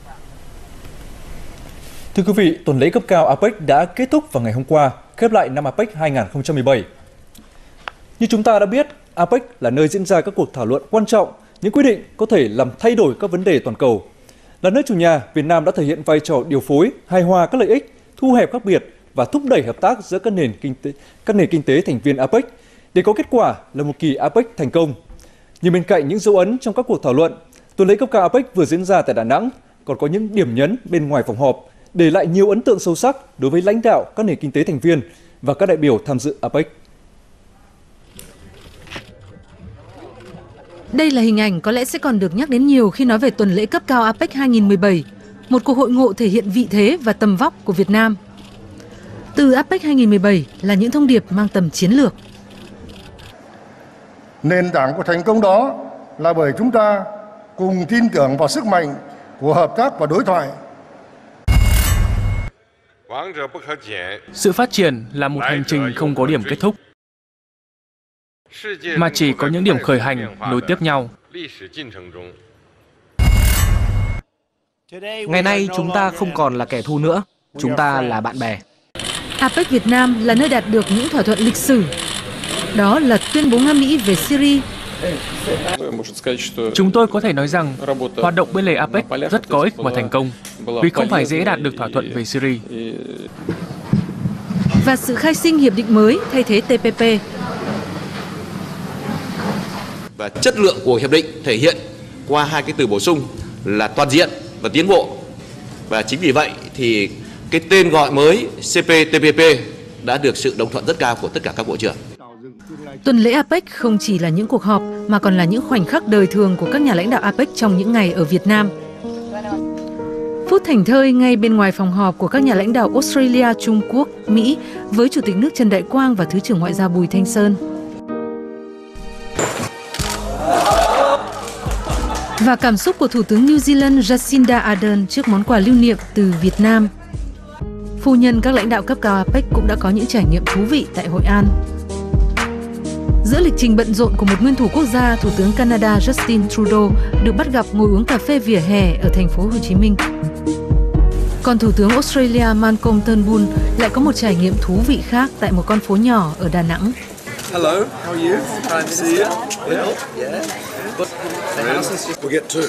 Thưa quý vị, tuần lễ cấp cao a pếch đã kết thúc vào ngày hôm qua, khép lại năm a pếch hai nghìn không trăm mười bảy. Như chúng ta đã biết, a pếch là nơi diễn ra các cuộc thảo luận quan trọng, những quyết định có thể làm thay đổi các vấn đề toàn cầu. Là nước chủ nhà, Việt Nam đã thể hiện vai trò điều phối, hài hòa các lợi ích, thu hẹp khác biệt và thúc đẩy hợp tác giữa các nền kinh tế các nền kinh tế thành viên a pếch để có kết quả là một kỳ a pếch thành công. Nhưng bên cạnh những dấu ấn trong các cuộc thảo luận, tuần lễ cấp cao a pếch vừa diễn ra tại Đà Nẵng còn có những điểm nhấn bên ngoài phòng họp, để lại nhiều ấn tượng sâu sắc đối với lãnh đạo các nền kinh tế thành viên và các đại biểu tham dự a pếch.
Đây là hình ảnh có lẽ sẽ còn được nhắc đến nhiều khi nói về tuần lễ cấp cao a pếch hai không một bảy, một cuộc hội ngộ thể hiện vị thế và tầm vóc của Việt Nam. Từ a pếch hai không một bảy là những thông điệp mang tầm chiến lược.
Nền tảng của thành công đó là bởi chúng ta cùng tin tưởng vào sức mạnh của hợp tác và đối thoại.
Sự phát triển là một hành trình không có điểm kết thúc, mà chỉ có những điểm khởi hành nối tiếp nhau.
Ngày nay chúng ta không còn là kẻ thù nữa, chúng ta là bạn bè.
a pếch Việt Nam là nơi đạt được những thỏa thuận lịch sử. Đó là tuyên bố Nga Mỹ về Syria.
Chúng tôi có thể nói rằng hoạt động bên lề a pếch rất có ích và thành công, vì không phải dễ đạt được thỏa thuận về Syria.
Và sự khai sinh hiệp định mới thay thế tê pê pê.
Và chất lượng của hiệp định thể hiện qua hai cái từ bổ sung là toàn diện và tiến bộ. Và chính vì vậy thì cái tên gọi mới xê pê tê pê pê đã được sự đồng thuận rất cao của tất cả các bộ trưởng.
Tuần lễ a pếch không chỉ là những cuộc họp mà còn là những khoảnh khắc đời thường của các nhà lãnh đạo a pếch trong những ngày ở Việt Nam. Phút thảnh thơi ngay bên ngoài phòng họp của các nhà lãnh đạo Australia, Trung Quốc, Mỹ với Chủ tịch nước Trần Đại Quang và Thứ trưởng Ngoại giao Bùi Thanh Sơn. Và cảm xúc của Thủ tướng New Zealand Jacinda Ardern trước món quà lưu niệm từ Việt Nam. Phu nhân các lãnh đạo cấp cao a pếch cũng đã có những trải nghiệm thú vị tại Hội An. Giữa lịch trình bận rộn của một nguyên thủ quốc gia, Thủ tướng Canada Justin Trudeau được bắt gặp ngồi uống cà phê vỉa hè ở thành phố Hồ Chí Minh. Còn Thủ tướng Australia Malcolm Turnbull lại có một trải nghiệm thú vị khác tại một con phố nhỏ ở Đà Nẵng.
Hello, how are you? Nice to see you. Well, yeah. We'll get two.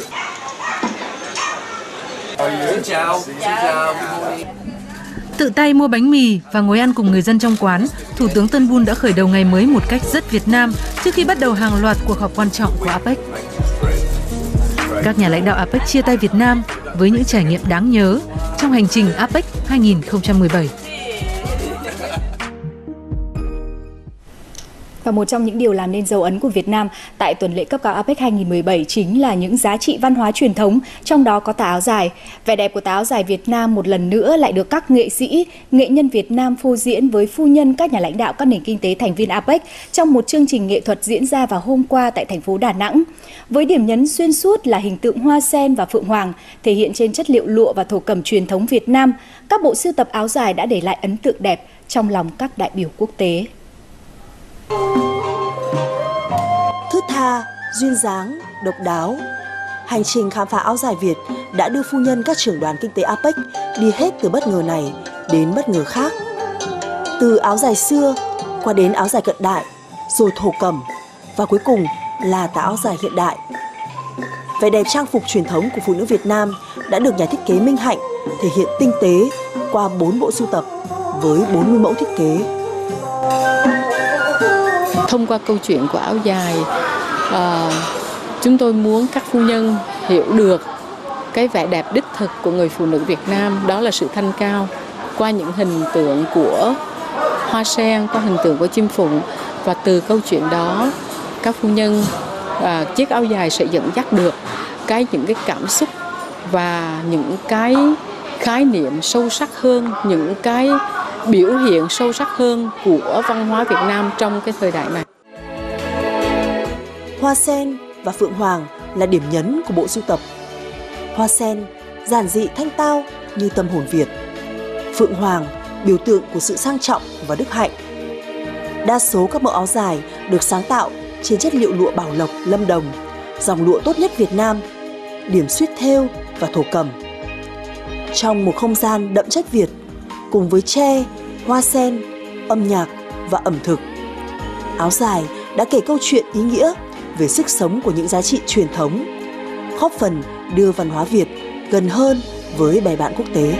Xin chào. Xin chào.
Tự tay mua bánh mì và ngồi ăn cùng người dân trong quán, Thủ tướng Turnbull đã khởi đầu ngày mới một cách rất Việt Nam trước khi bắt đầu hàng loạt cuộc họp quan trọng của a pếch. Các nhà lãnh đạo a pếch chia tay Việt Nam với những trải nghiệm đáng nhớ trong hành trình a pếch hai không một bảy.
Và một trong những điều làm nên dấu ấn của Việt Nam tại tuần lễ cấp cao a pếch hai không một bảy chính là những giá trị văn hóa truyền thống, trong đó có tà áo dài. Vẻ đẹp của tà áo dài Việt Nam một lần nữa lại được các nghệ sĩ, nghệ nhân Việt Nam phô diễn với phu nhân các nhà lãnh đạo các nền kinh tế thành viên a pếch trong một chương trình nghệ thuật diễn ra vào hôm qua tại thành phố Đà Nẵng. Với điểm nhấn xuyên suốt là hình tượng hoa sen và phượng hoàng thể hiện trên chất liệu lụa và thổ cẩm truyền thống Việt Nam, các bộ sưu tập áo dài đã để lại ấn tượng đẹp trong lòng các đại biểu quốc tế.
Thướt tha, duyên dáng, độc đáo. Hành trình khám phá áo dài Việt đã đưa phu nhân các trưởng đoàn kinh tế a pếch đi hết từ bất ngờ này đến bất ngờ khác. Từ áo dài xưa qua đến áo dài cận đại, rồi thổ cẩm và cuối cùng là tà áo dài hiện đại. Vẻ đẹp trang phục truyền thống của phụ nữ Việt Nam đã được nhà thiết kế Minh Hạnh thể hiện tinh tế qua bốn bộ sưu tập với bốn mươi mẫu thiết kế.
Thông qua câu chuyện của áo dài, à, chúng tôi muốn các phu nhân hiểu được cái vẻ đẹp đích thực của người phụ nữ Việt Nam, đó là sự thanh cao qua những hình tượng của hoa sen, qua hình tượng của chim phụng, và từ câu chuyện đó các phu nhân à, chiếc áo dài sẽ dẫn dắt được cái những cái cảm xúc và những cái khái niệm sâu sắc hơn, những cái biểu hiện sâu sắc hơn của văn hóa Việt Nam trong cái thời đại này.
Hoa sen và phượng hoàng là điểm nhấn của bộ sưu tập. Hoa sen giản dị thanh tao như tâm hồn Việt. Phượng hoàng biểu tượng của sự sang trọng và đức hạnh. Đa số các mẫu áo dài được sáng tạo trên chất liệu lụa Bảo Lộc, Lâm Đồng, dòng lụa tốt nhất Việt Nam, điểm xuyết thêu và thổ cẩm. Trong một không gian đậm chất Việt, cùng với tre, hoa sen, âm nhạc và ẩm thực, áo dài đã kể câu chuyện ý nghĩa về sức sống của những giá trị truyền thống, góp phần đưa văn hóa Việt gần hơn với bè bạn quốc tế.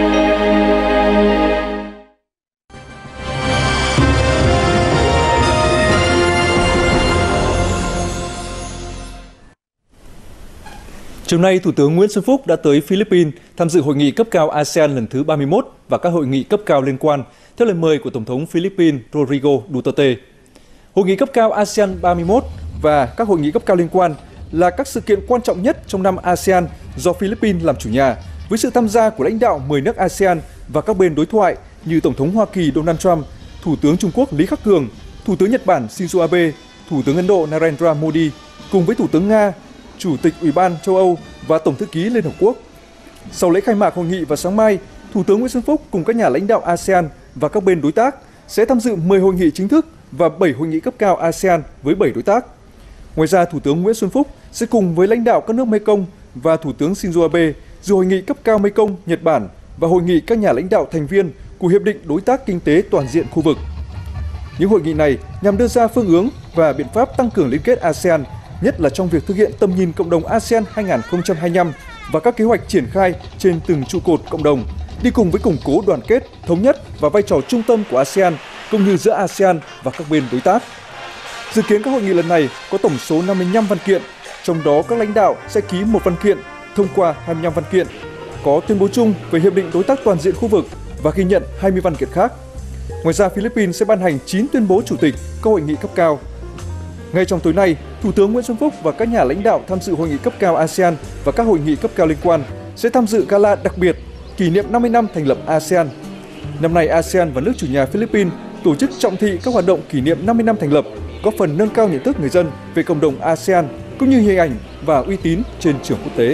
Chiều nay, Thủ tướng Nguyễn Xuân Phúc đã tới Philippines tham dự hội nghị cấp cao a sê an lần thứ ba mươi mốt và các hội nghị cấp cao liên quan, theo lời mời của Tổng thống Philippines Rodrigo Duterte. Hội nghị cấp cao a sê an ba mươi mốt và các hội nghị cấp cao liên quan là các sự kiện quan trọng nhất trong năm a sê an do Philippines làm chủ nhà, với sự tham gia của lãnh đạo mười nước a sê an và các bên đối thoại như Tổng thống Hoa Kỳ Donald Trump, Thủ tướng Trung Quốc Lý Khắc Cường, Thủ tướng Nhật Bản Shinzo Abe, Thủ tướng Ấn Độ Narendra Modi, cùng với Thủ tướng Nga, Chủ tịch Ủy ban châu Âu và Tổng thư ký Liên Hợp Quốc. Sau lễ khai mạc hội nghị vào sáng mai, Thủ tướng Nguyễn Xuân Phúc cùng các nhà lãnh đạo a sê an và các bên đối tác sẽ tham dự mười hội nghị chính thức và bảy hội nghị cấp cao a sê an với bảy đối tác. Ngoài ra, Thủ tướng Nguyễn Xuân Phúc sẽ cùng với lãnh đạo các nước Mekong và Thủ tướng Shinzo Abe dự hội nghị cấp cao Mekong Nhật Bản và hội nghị các nhà lãnh đạo thành viên của Hiệp định Đối tác Kinh tế Toàn diện khu vực. Những hội nghị này nhằm đưa ra phương hướng và biện pháp tăng cường liên kết a sê an, nhất là trong việc thực hiện tầm nhìn cộng đồng a sê an hai nghìn không trăm hai mươi lăm và các kế hoạch triển khai trên từng trụ cột cộng đồng, đi cùng với củng cố đoàn kết, thống nhất và vai trò trung tâm của a sê an, cũng như giữa a sê an và các bên đối tác. Dự kiến các hội nghị lần này có tổng số năm mươi lăm văn kiện, trong đó các lãnh đạo sẽ ký một văn kiện, thông qua hai mươi lăm văn kiện, có tuyên bố chung về Hiệp định Đối tác Toàn diện khu vực và ghi nhận hai mươi văn kiện khác. Ngoài ra, Philippines sẽ ban hành chín tuyên bố chủ tịch các hội nghị cấp cao. Ngay trong tối nay, Thủ tướng Nguyễn Xuân Phúc và các nhà lãnh đạo tham dự hội nghị cấp cao a sê an và các hội nghị cấp cao liên quan sẽ tham dự gala đặc biệt kỷ niệm năm mươi năm thành lập a sê an. Năm nay, a sê an và nước chủ nhà Philippines tổ chức trọng thị các hoạt động kỷ niệm năm mươi năm thành lập, góp phần nâng cao nhận thức người dân về cộng đồng a sê an cũng như hình ảnh và uy tín trên trường quốc tế.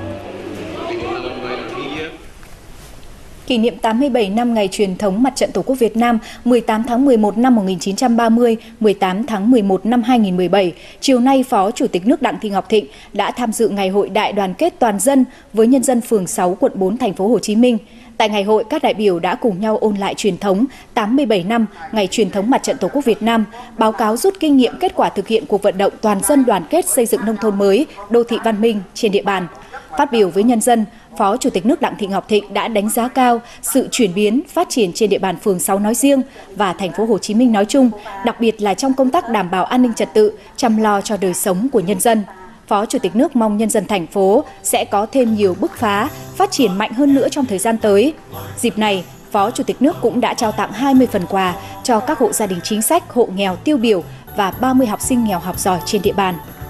Kỷ niệm tám mươi bảy năm ngày truyền thống Mặt trận Tổ quốc Việt Nam mười tám tháng mười một năm một nghìn chín trăm ba mươi, mười tám tháng mười một năm hai nghìn không trăm mười bảy, chiều nay Phó Chủ tịch nước Đặng Thị Ngọc Thịnh đã tham dự Ngày hội Đại đoàn kết toàn dân với nhân dân phường sáu, quận bốn, thành phố Hồ Chí Minh. Tại ngày hội, các đại biểu đã cùng nhau ôn lại truyền thống tám mươi bảy năm ngày truyền thống Mặt trận Tổ quốc Việt Nam, báo cáo rút kinh nghiệm kết quả thực hiện cuộc vận động toàn dân đoàn kết xây dựng nông thôn mới, đô thị văn minh trên địa bàn. Phát biểu với nhân dân, Phó Chủ tịch nước Đặng Thị Ngọc Thịnh đã đánh giá cao sự chuyển biến, phát triển trên địa bàn phường sáu nói riêng và thành phố Hồ Chí Minh nói chung, đặc biệt là trong công tác đảm bảo an ninh trật tự, chăm lo cho đời sống của nhân dân. Phó Chủ tịch nước mong nhân dân thành phố sẽ có thêm nhiều bứt phá, phát triển mạnh hơn nữa trong thời gian tới. Dịp này, Phó Chủ tịch nước cũng đã trao tặng hai mươi phần quà cho các hộ gia đình chính sách, hộ nghèo tiêu biểu và ba mươi học sinh nghèo học giỏi trên địa bàn.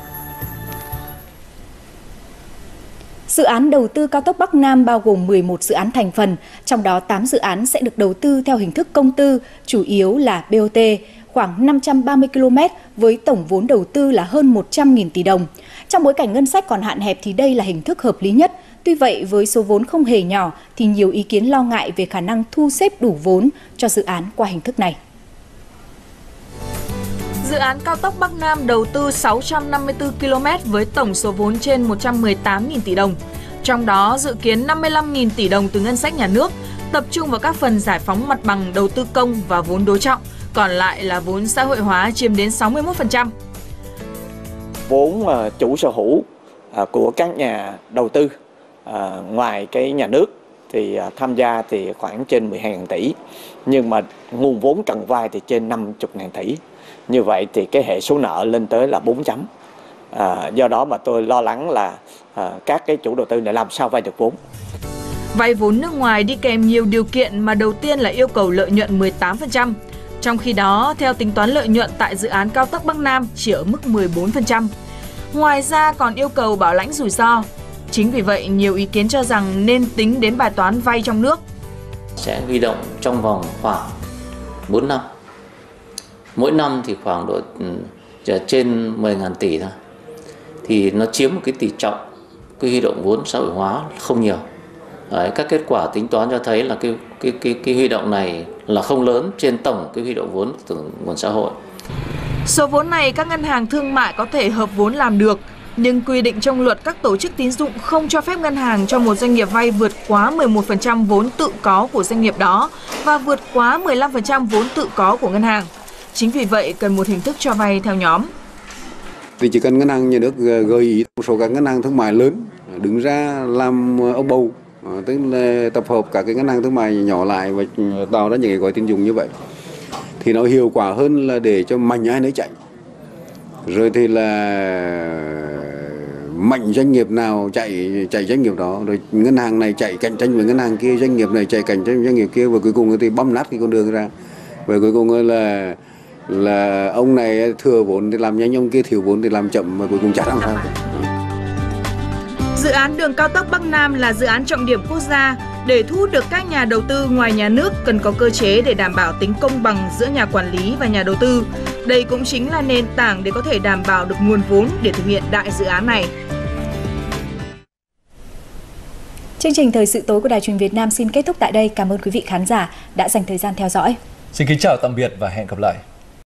Dự án đầu tư cao tốc Bắc Nam bao gồm mười một dự án thành phần, trong đó tám dự án sẽ được đầu tư theo hình thức công tư, chủ yếu là bê o tê, khoảng năm trăm ba mươi ki lô mét với tổng vốn đầu tư là hơn một trăm nghìn tỷ đồng. Trong bối cảnh ngân sách còn hạn hẹp thì đây là hình thức hợp lý nhất. Tuy vậy, với số vốn không hề nhỏ thì nhiều ý kiến lo ngại về khả năng thu xếp đủ vốn cho dự án qua hình thức này.
Dự án cao tốc Bắc Nam đầu tư sáu trăm năm mươi tư ki lô mét với tổng số vốn trên một trăm mười tám nghìn tỷ đồng. Trong đó dự kiến năm mươi lăm nghìn tỷ đồng từ ngân sách nhà nước, tập trung vào các phần giải phóng mặt bằng, đầu tư công và vốn đối trọng, còn lại là vốn xã hội hóa chiếm đến sáu mươi mốt phần trăm.
Vốn chủ sở hữu của các nhà đầu tư ngoài cái nhà nước thì tham gia thì khoảng trên mười hai nghìn tỷ, nhưng mà nguồn vốn cần vay thì trên năm mươi nghìn tỷ. Như vậy thì cái hệ số nợ lên tới là bốn chấm. À, do đó mà tôi lo lắng là à, các cái chủ đầu tư này làm sao vay được vốn.
Vay vốn nước ngoài đi kèm nhiều điều kiện mà đầu tiên là yêu cầu lợi nhuận mười tám phần trăm. Trong khi đó, theo tính toán lợi nhuận tại dự án cao tốc Bắc Nam chỉ ở mức mười bốn phần trăm. Ngoài ra còn yêu cầu bảo lãnh rủi ro. Chính vì vậy, nhiều ý kiến cho rằng nên tính đến bài toán vay trong nước.
Sẽ huy động trong vòng khoảng bốn năm. Mỗi năm thì khoảng độ trên mười nghìn tỷ thôi. Thì nó chiếm một cái tỷ trọng, cái huy động vốn xã hội hóa không nhiều. Đấy, các kết quả tính toán cho thấy là cái, cái, cái, cái huy động này là không lớn trên tổng cái huy động vốn từ nguồn xã hội.
Số vốn này các ngân hàng thương mại có thể hợp vốn làm được, nhưng quy định trong luật các tổ chức tín dụng không cho phép ngân hàng cho một doanh nghiệp vay vượt quá mười một phần trăm vốn tự có của doanh nghiệp đó và vượt quá mười lăm phần trăm vốn tự có của ngân hàng. Chính vì vậy, cần một hình thức cho vay theo nhóm.
Thì chỉ cần ngân hàng nhà nước gợi ý một số các ngân hàng thương mại lớn đứng ra làm ông bầu, tức là tập hợp các cái ngân hàng thương mại nhỏ lại và tạo ra những cái gói tín dụng như vậy, thì nó hiệu quả hơn là để cho mạnh ai nấy chạy. Rồi thì là mạnh doanh nghiệp nào chạy chạy doanh nghiệp đó, rồi ngân hàng này chạy cạnh tranh với ngân hàng kia, doanh nghiệp này chạy cạnh tranh với doanh nghiệp kia, và cuối cùng thì băm nát cái con đường ra. Và cuối cùng là là ông này thừa vốn thì làm nhanh, ông kia thiếu vốn thì làm chậm, mà cuối cùng chả làm sao.
Dự án đường cao tốc Bắc Nam là dự án trọng điểm quốc gia. Để thu hút được các nhà đầu tư ngoài nhà nước, cần có cơ chế để đảm bảo tính công bằng giữa nhà quản lý và nhà đầu tư. Đây cũng chính là nền tảng để có thể đảm bảo được nguồn vốn để thực hiện đại dự án này.
Chương trình Thời sự tối của Đài Truyền hình Việt Nam xin kết thúc tại đây. Cảm ơn quý vị khán giả đã dành thời gian theo dõi.
Xin kính chào tạm biệt và hẹn gặp lại.